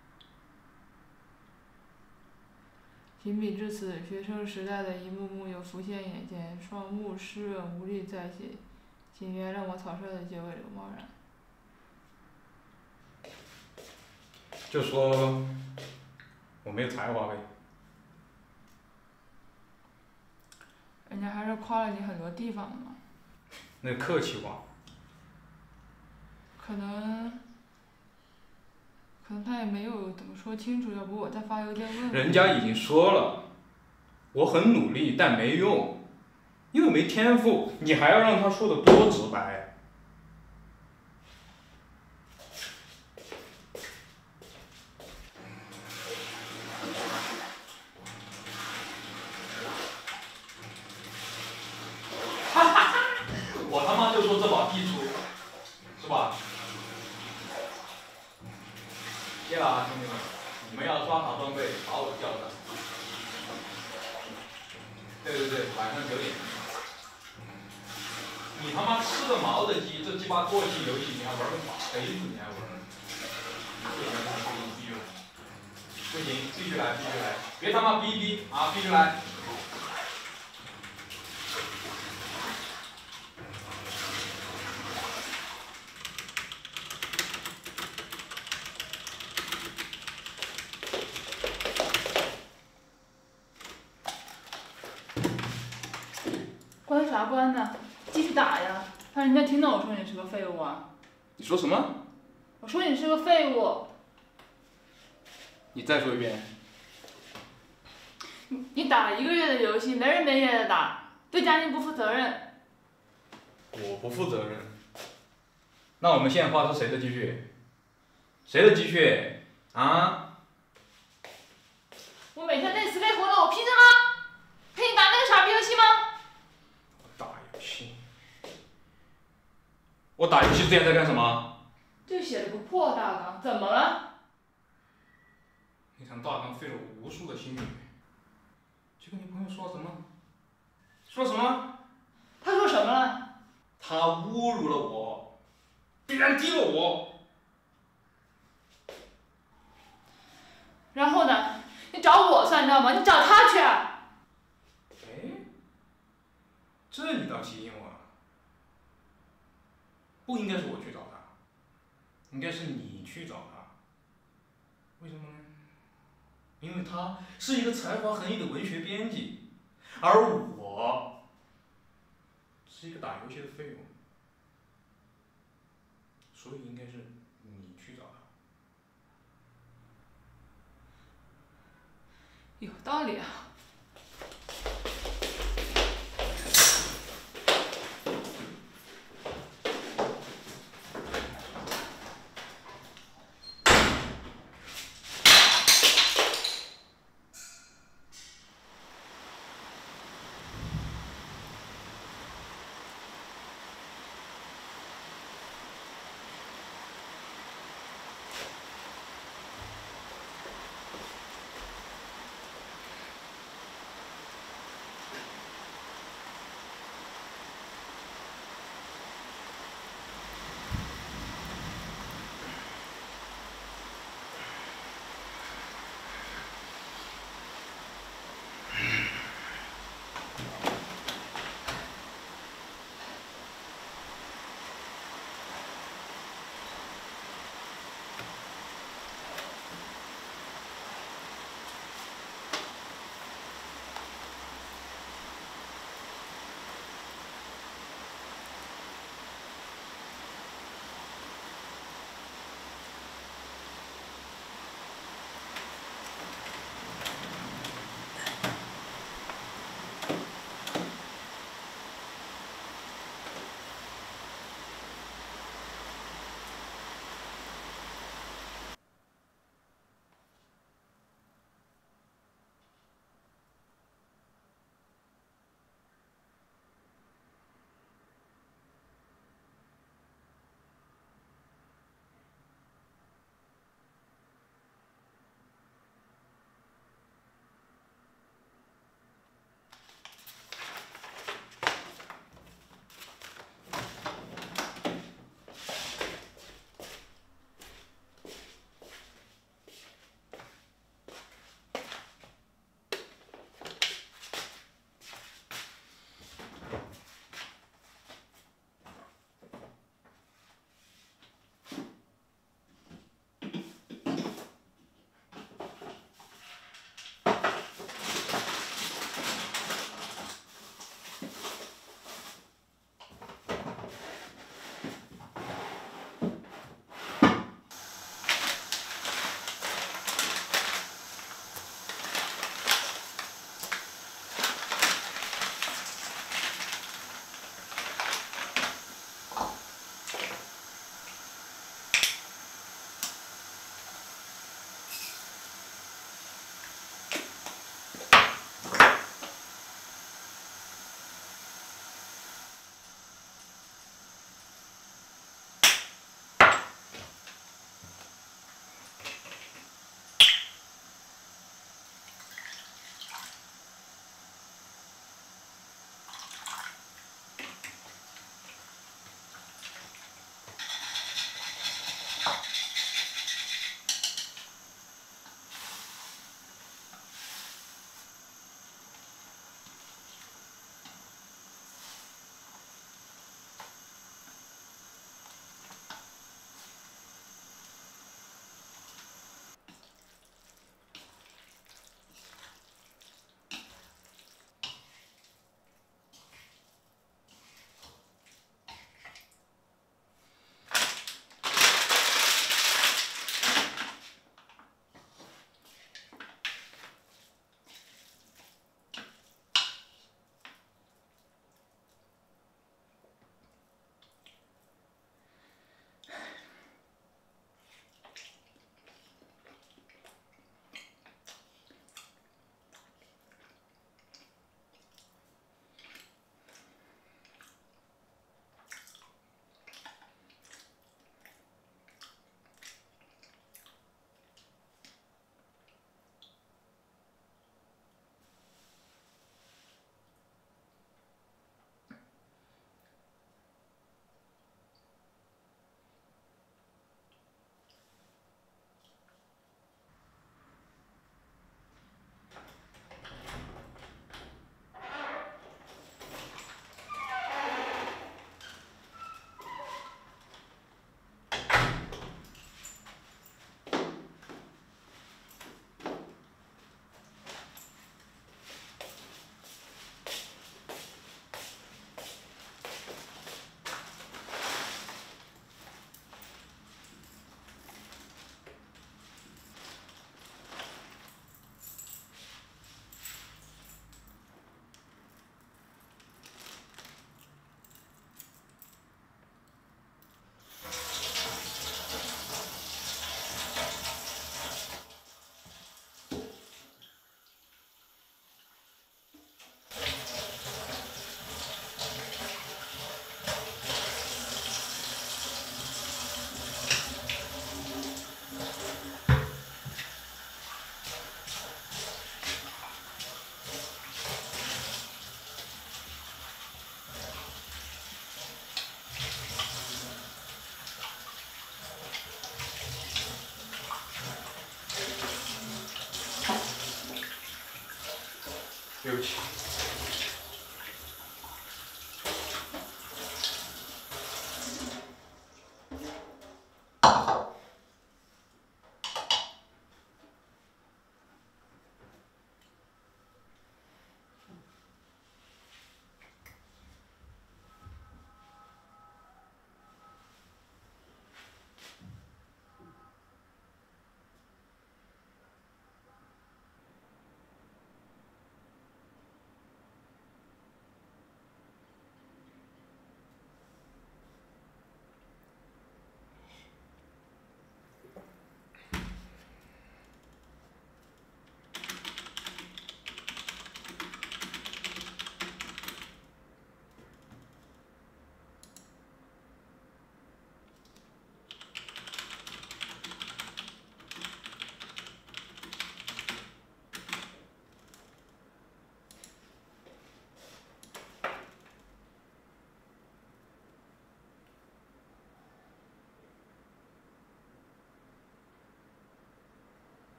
行笔至此，学生时代的一幕幕又浮现眼前，双目湿润无力再写，请原谅我草率的结尾刘贸然。 就说我没有才华呗。 人家还是夸了你很多地方的嘛。 那客气话。 可能他也没有怎么说清楚，要不我再发邮件问问。 人家已经说了，我很努力，但没用，因为没天赋。你还要让他说的多直白？哈哈哈！我他妈就说这把地出，是吧？谢了啊，兄弟们！你们要刷好装备，把我叫上。对，晚上9点。你他妈吃个毛的鸡！这鸡巴过期游戏你还玩个马杯子，你还玩？不行，必须来！别他妈逼啊！必须来！ 关啥关呢？继续打呀！让人家听到我说你是个废物啊！ 你说什么？ 我说你是个废物。 你再说一遍。 你打了1个月的游戏，没日没夜的打，对家庭不负责任。 我不负责任。那我们现在花是谁的积蓄？谁的积蓄？啊？ 我每天累死累活的，我凭什么？陪你打那个傻逼游戏吗？ 打游戏？我打游戏之前在干什么？ 就写了个破大纲，怎么了？ 那场大纲费了我无数的心血。结果你朋友说什么？说什么？ 他说什么了？ 他侮辱了我，贬低了我。 然后呢？你找我算账吗？你找他去。 哎，这你倒提醒我了。不应该是我去找他，应该是你去找他。为什么呢？因为他是一个才华横溢的文学编辑，而我是一个打游戏的废物，所以应该是你去找他。 有道理啊。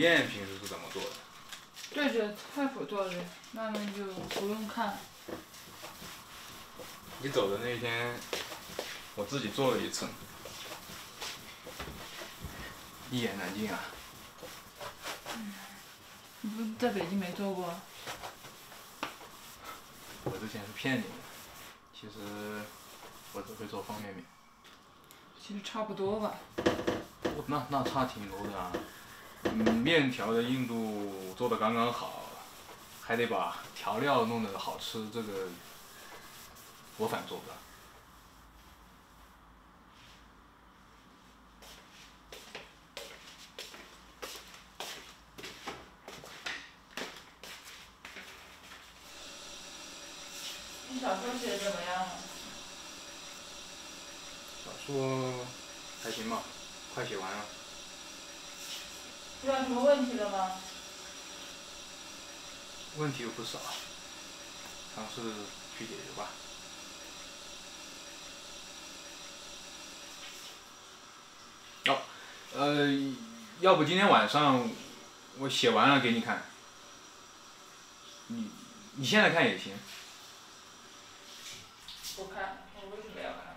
面平时是怎么做的？ 对着菜谱做的，那就不用看。 你走的那天，我自己做了一次，一言难尽啊。 你不在北京没做过？ 我之前是骗你的，其实我只会做方便面。 其实差不多吧。 那差挺多的啊。面条的硬度做的刚刚好，还得把调料弄得好吃，这个我反做不了。 你小说写的怎么样了？ 小说还行吧，快写完了。 遇到什么问题了吗？ 问题有不少，尝试去解决吧。要不今天晚上我写完了给你看，你现在看也行。 不看，我为什么要看？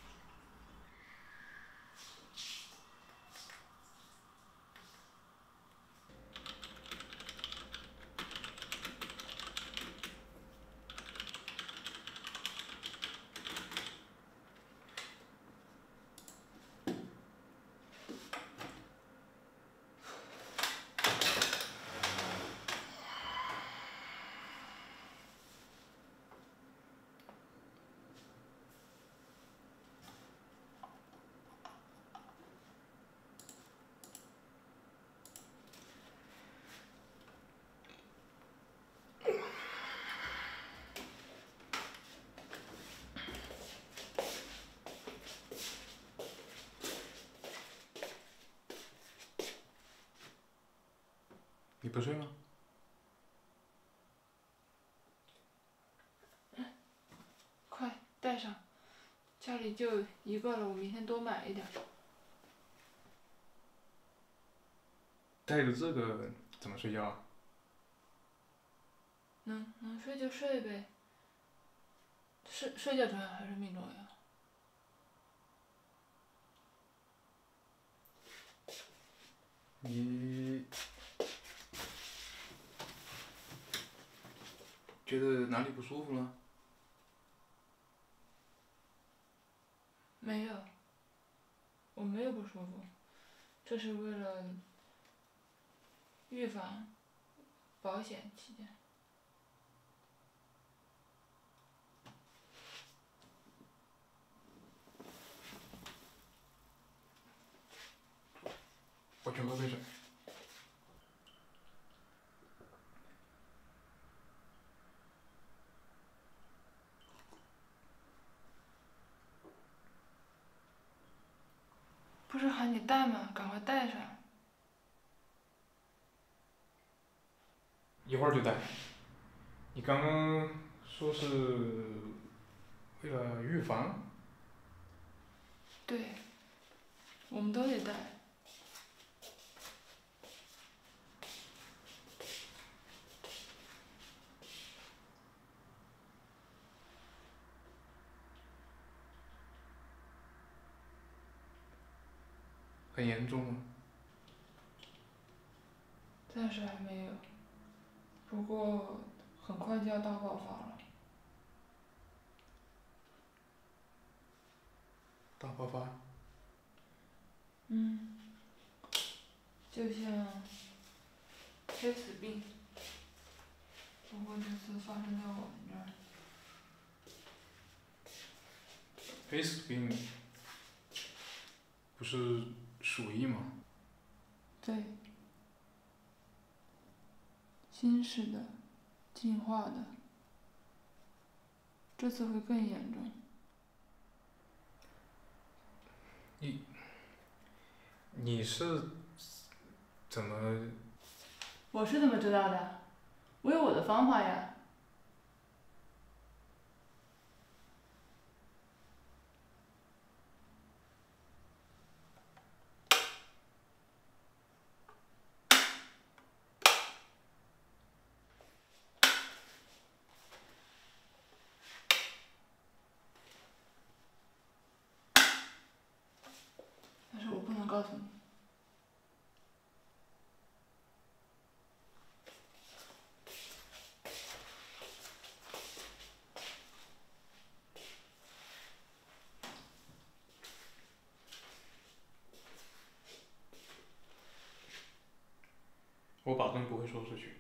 你不睡吗？ 快带上，家里就一个了，我明天多买一点。 带着这个怎么睡觉啊？ 能睡就睡呗。睡觉重要还是命重要？ 你觉得哪里不舒服了？ 没有，我没有不舒服，这是为了预防保险起见。 我去喝杯水。 不是喊你带吗？赶快带上。 一会儿就带。你刚刚说是为了预防？ 对，我们都得带。 很严重吗？ 暂时还没有，不过很快就要大爆发了。 大爆发？ 就像黑死病，不过这次发生在我们这儿。 黑死病不是鼠疫吗？ 对，新式的，进化的，这次会更严重。 你是怎么？ 我是怎么知道的？我有我的方法呀。 保证不会说出去。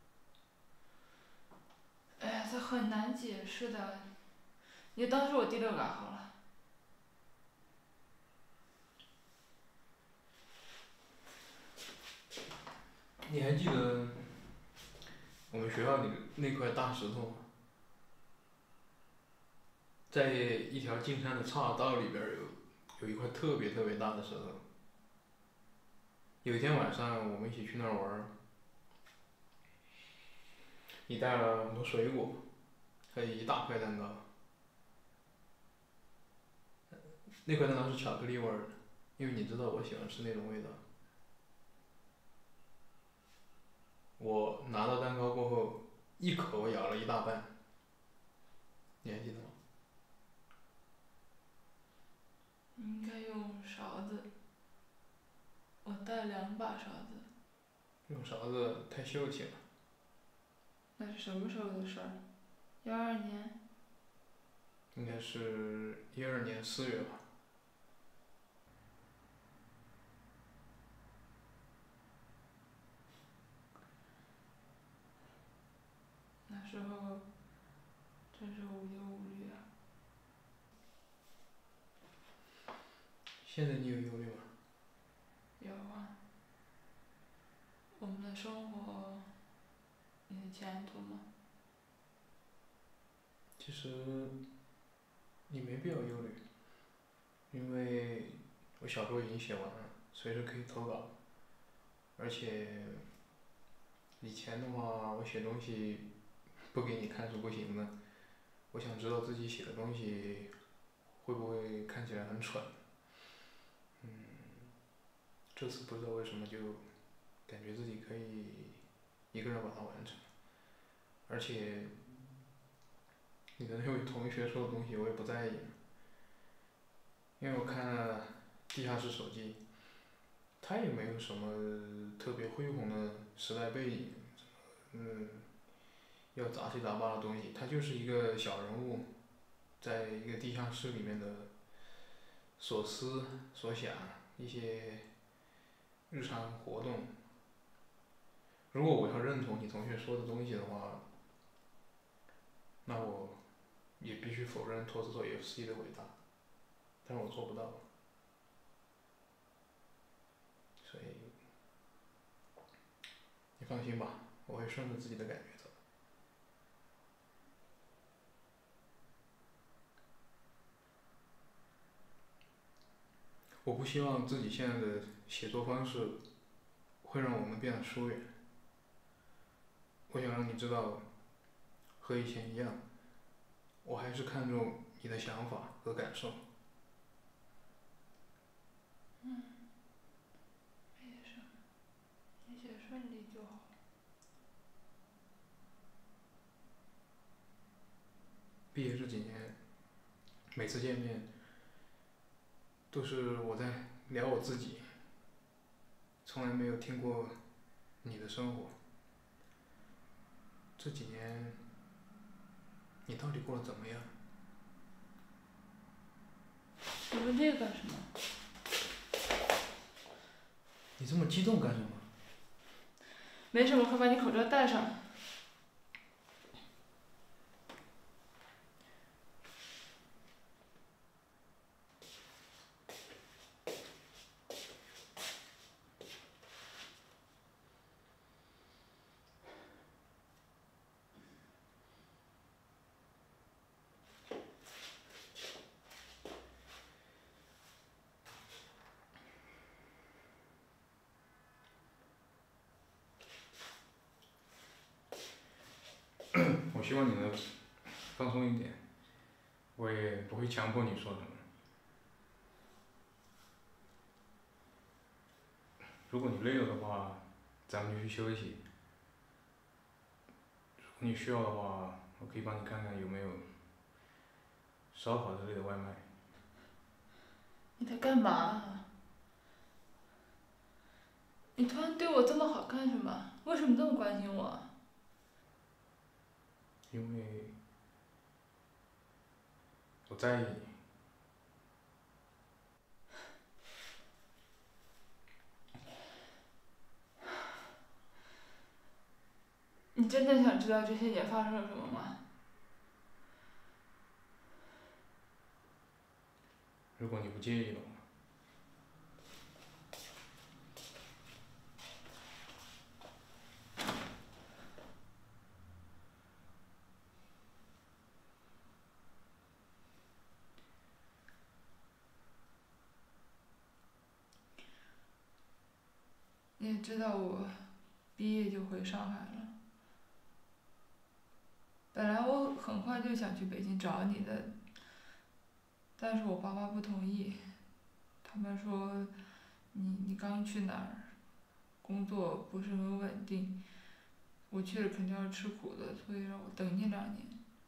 哎呀，这很难解释的。你当是我第6感好了。 你还记得我们学校里那块大石头吗？在一条进山的岔道里边有一块特别大的石头。有一天晚上我们一起去那儿玩，你带了很多水果，还有一大块蛋糕。那块蛋糕是巧克力味儿的，因为你知道我喜欢吃那种味道。我拿到蛋糕过后，一口咬了一大半，你还记得吗？ 你应该用勺子。我带2把勺子。 用勺子太秀气了。 那是什么时候的事儿？12年。 应该是12年4月吧。 那时候真是无忧无虑啊。 现在你有忧虑吗？ 有啊。我们的生活，你的前途吗？ 其实你没必要忧虑，因为我小说已经写完了，随时可以投稿。而且以前的话，我写东西不给你看是不行的。我想知道自己写的东西会不会看起来很蠢。这次不知道为什么就感觉自己可以一个人把它完成，而且你的那位同学说的东西我也不在意，因为我看了地下室手记，他也没有什么特别恢宏的时代背景，要杂七杂八的东西，他就是一个小人物，在一个地下室里面的所思所想，一些日常活动。如果我要认同你同学说的东西的话，那我也必须否认托斯托耶夫斯基的伟大，但是我做不到，所以你放心吧，我会顺着自己的感觉走。我不希望自己现在的写作方式会让我们变得疏远。我想让你知道，和以前一样，我还是看重你的想法和感受。 没什么，一切顺利就好。 毕业这几年，每次见面，都是我在聊我自己，从来没有听过你的生活。这几年，你到底过得怎么样？ 你问这个干什么？ 你这么激动干什么？ 没什么，快把你口罩戴上。 我希望你能放松一点，我也不会强迫你说什么。如果你累了的话，咱们就去休息。如果你需要的话，我可以帮你看看有没有烧烤之类的外卖。 你在干嘛？你突然对我这么好干什么？为什么这么关心我？ 因为我在意你。 你真的想知道这些年发生了什么吗？ 如果你不介意的话。 你也知道我毕业就回上海了。本来我很快就想去北京找你的，但是我爸妈不同意，他们说你刚去哪儿，工作不是很稳定，我去了肯定要吃苦的，所以让我等你2年。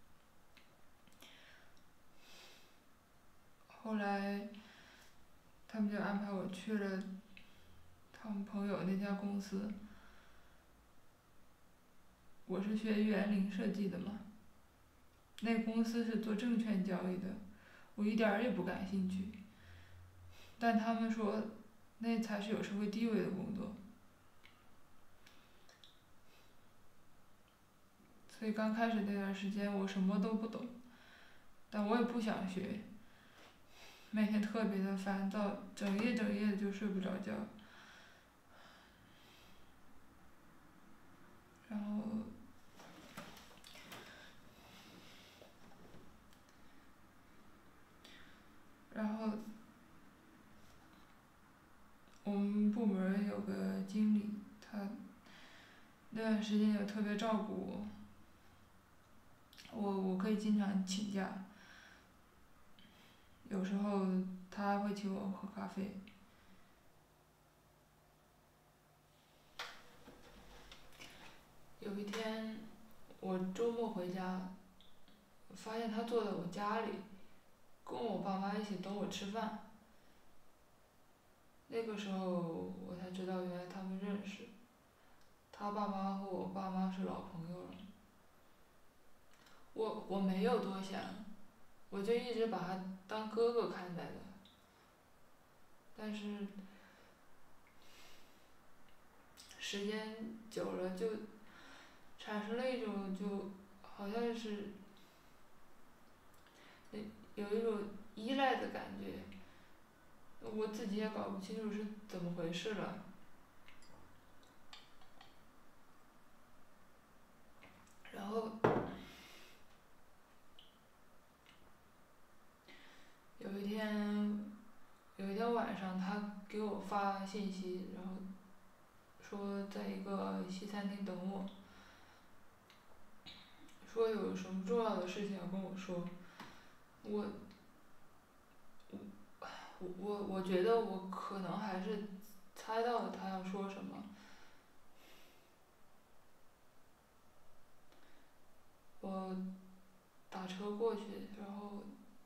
后来，他们就安排我去了他们朋友那家公司。我是学园林设计的嘛，那公司是做证券交易的，我一点儿也不感兴趣。但他们说，那才是有社会地位的工作。所以刚开始那段时间我什么都不懂，但我也不想学，每天特别的烦躁，整夜的就睡不着觉。然后，我们部门有个经理，他那段时间也特别照顾我，我可以经常请假，有时候他会请我喝咖啡。有一天，我周末回家，发现他坐在我家里，跟我爸妈一起等我吃饭。那个时候我才知道，原来他们认识。他爸妈和我爸妈是老朋友了。我没有多想，我就一直把他当哥哥看待的。但是时间久了，就产生了一种就好像是有一种依赖的感觉。我自己也搞不清楚是怎么回事了。然后有一天晚上，他给我发信息，然后说在一个西餐厅等我，说有什么重要的事情要跟我说。我觉得我可能还是猜到了他要说什么。我打车过去，然后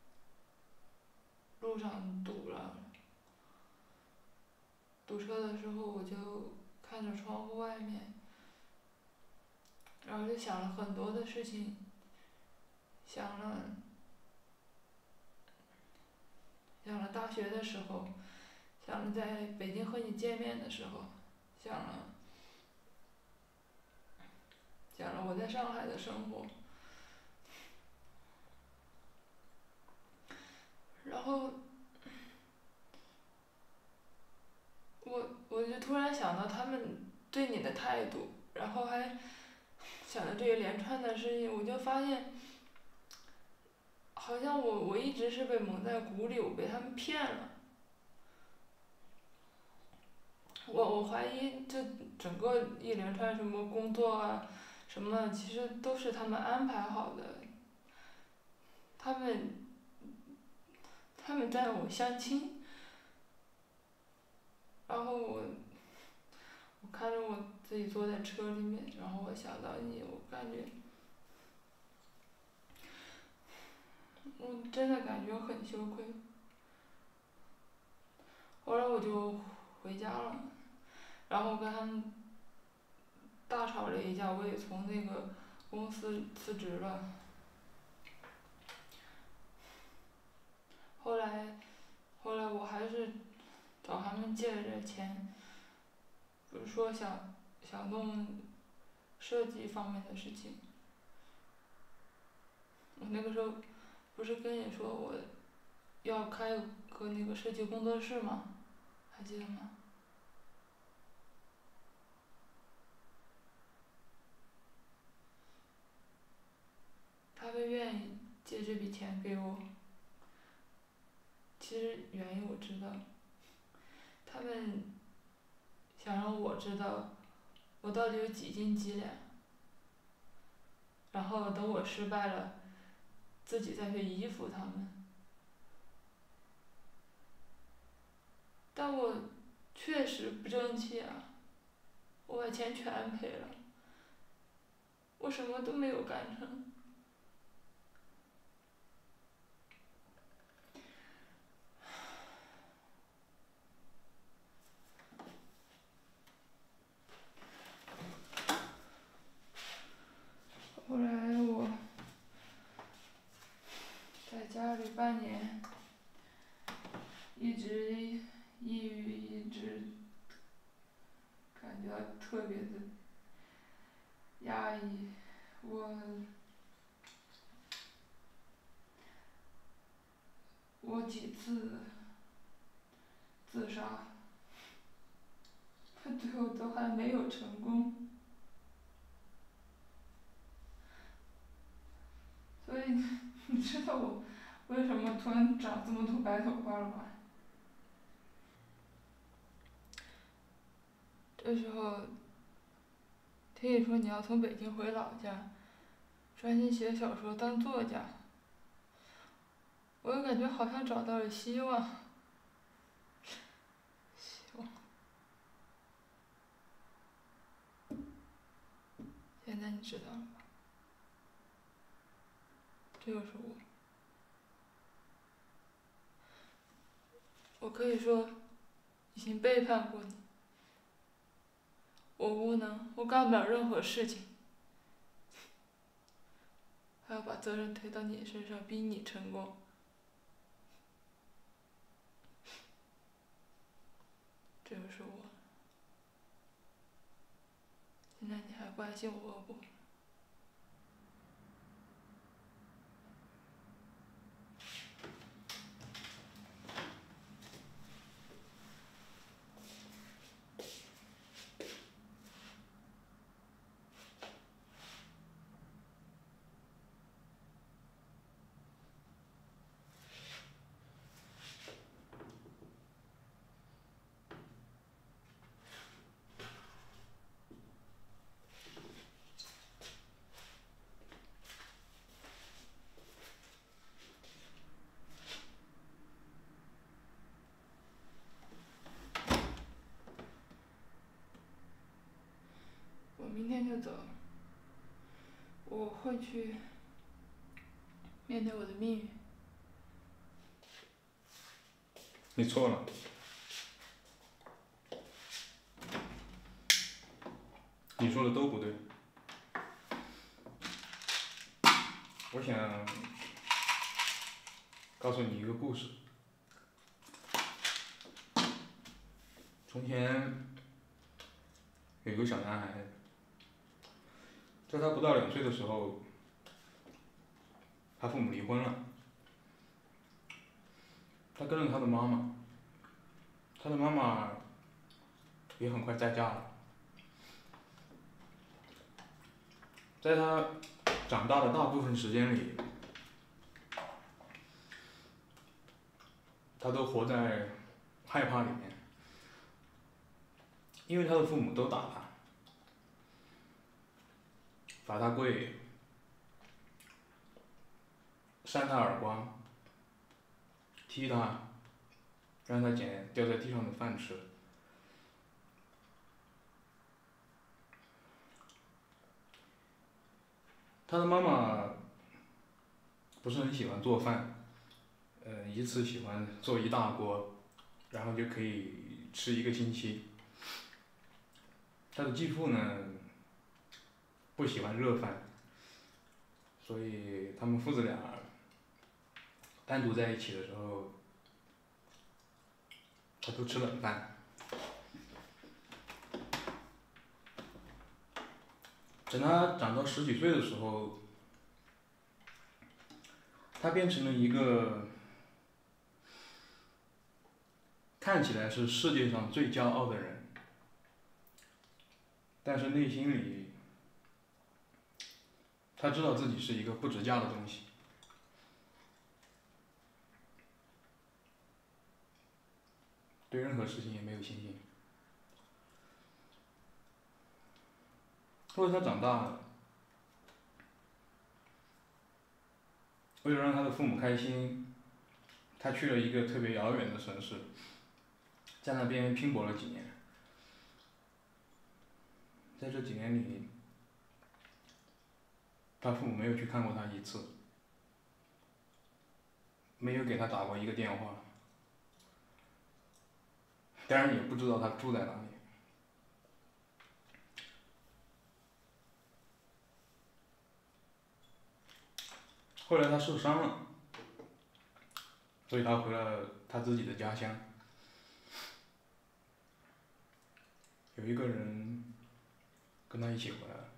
路上堵了。堵车的时候我就看着窗户外面，然后就想了很多的事情，想了大学的时候，想了在北京和你见面的时候，想了我在上海的生活。然后我就突然想到他们对你的态度，然后还想到这一连串的事情，我就发现，好像我一直是被蒙在鼓里，我被他们骗了。我怀疑这整个一连串什么工作啊，什么其实都是他们安排好的。他们在我相亲，然后我看着我自己坐在车里面，然后我想到你，我感觉，我真的感觉很羞愧。后来我就回家了，然后跟他们大吵了一架，我也从那个公司辞职了。后来我还是找他们借了点钱，不是说想弄设计方面的事情。我那个时候不是跟你说我要开个那个设计工作室吗？还记得吗？他们愿意借这笔钱给我，其实原因我知道，他们想让我知道我到底有几斤几两，然后等我失败了，自己再去依附他们。但我确实不争气啊，我把钱全赔了，我什么都没有干成。后来我在家里半年，一直抑郁，一直感觉特别的压抑。我几次自杀，最后都还没有成功。所以你知道我为什么突然长这么多白头发了吧？这时候听你说你要从北京回老家，专心写小说当作家，我又感觉好像找到了希望。现在你知道了吧？这就是我。我可以说已经背叛过你，我无能，我干不了任何事情，还要把责任推到你身上，逼你成功。这就是我。现在你还关心我不？我明天就走，我会去面对我的命运。 你错了。你说的都不对。我想告诉你一个故事。从前有一个小男孩，在他不到2岁的时候，他父母离婚了，他跟着他的妈妈，他的妈妈也很快再嫁了。在他长大的大部分时间里，他都活在害怕里面，因为他的父母都打他，罚他跪，扇他耳光，踢他，让他捡掉在地上的饭吃。他的妈妈不是很喜欢做饭，一次喜欢做一大锅，然后就可以吃1个星期。他的继父呢，不喜欢热饭，所以他们父子俩单独在一起的时候，他都吃冷饭。 等他长到10几岁的时候，他变成了一个看起来是世界上最骄傲的人，但是内心里他知道自己是一个不值价的东西。对任何事情也没有信心。后来他长大了，为了让他的父母开心，他去了一个特别遥远的城市，在那边拼搏了几年。在这几年里，他父母没有去看过他一次，没有给他打过一个电话，当然也不知道他住在哪里。后来他受伤了，所以他回了他自己的家乡。有一个人跟他一起回来了。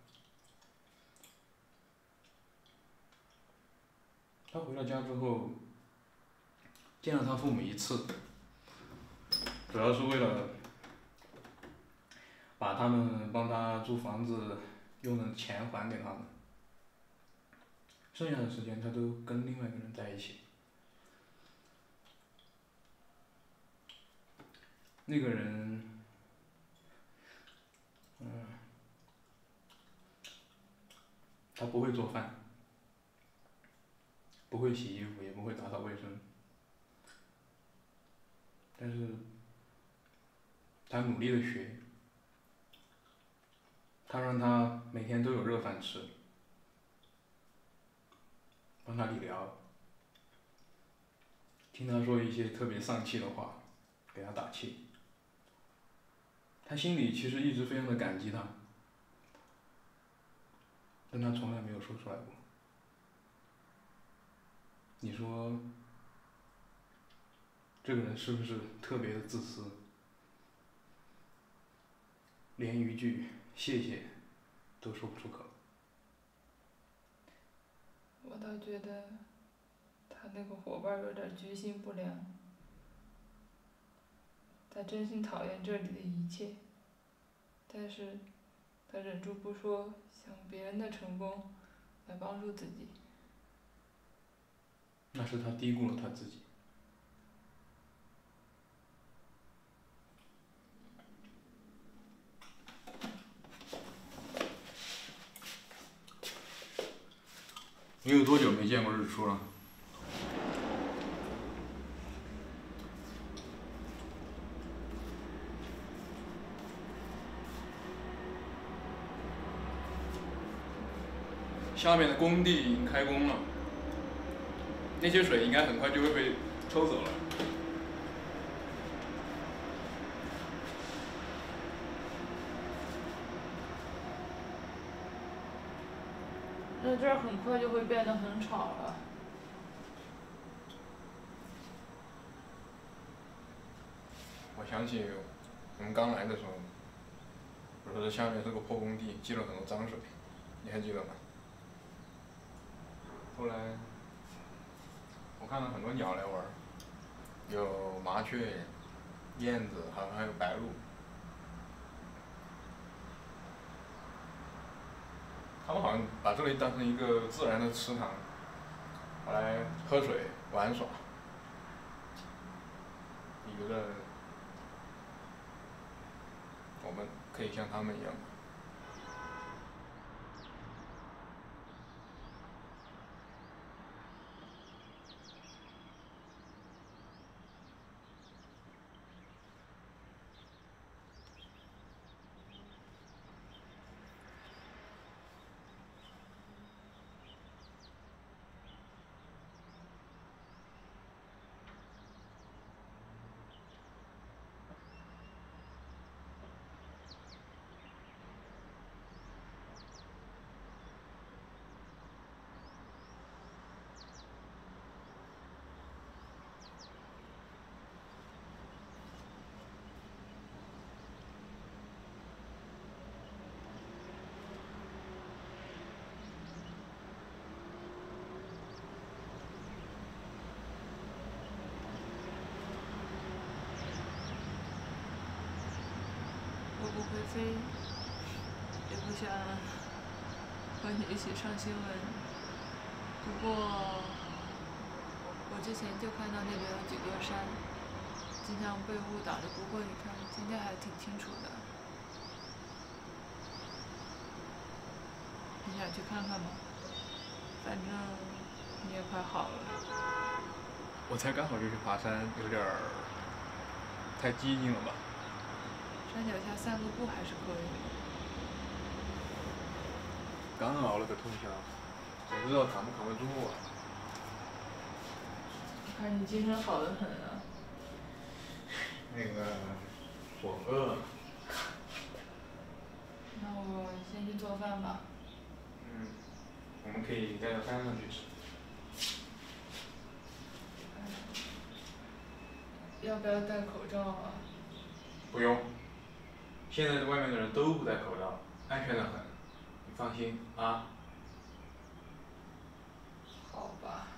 他回了家之后，见了他父母一次，主要是为了把他们帮他租房子用的钱还给他们，剩下的时间他都跟另外一个人在一起。那个人，他不会做饭，不会洗衣服，也不会打扫卫生，但是他努力的学，他让他每天都有热饭吃，帮他理疗，听他说一些特别丧气的话，给他打气。他心里其实一直非常的感激他，但他从来没有说出来过。你说，这个人是不是特别的自私？连一句谢谢都说不出口。 我倒觉得他那个伙伴有点居心不良，他真心讨厌这里的一切，但是他忍住不说，想别人的成功来帮助自己。 那是他低估了他自己。你有多久没见过日出了？下面的工地已经开工了，那些水应该很快就会被抽走了。 那这儿很快就会变得很吵了。 我想起我们刚来的时候，我说这下面是个破工地，积了很多脏水，你还记得吗？后来我看到很多鸟来玩，有麻雀、燕子，还有白鹭。他们好像把这里当成一个自然的池塘，来喝水、玩耍。你觉得我们可以像他们一样吗？ 不会飞，也不想和你一起上新闻。不过，我之前就看到那边有几座山，经常被雾挡着。不过你看，今天还挺清楚的。你想去看看吗？反正你也快好了。 我才刚好就去爬山，有点儿太激进了吧？ 山脚下散个步还是可以的。 刚熬了个通宵，也不知道扛不扛得住啊。 我看你精神好得很啊。 那个，我饿了。 那我先去做饭吧。 嗯，我们可以带到山上去吃。 要不要戴口罩啊？ 不用。现在外面的人都不戴口罩，安全得很，你放心啊。 好吧。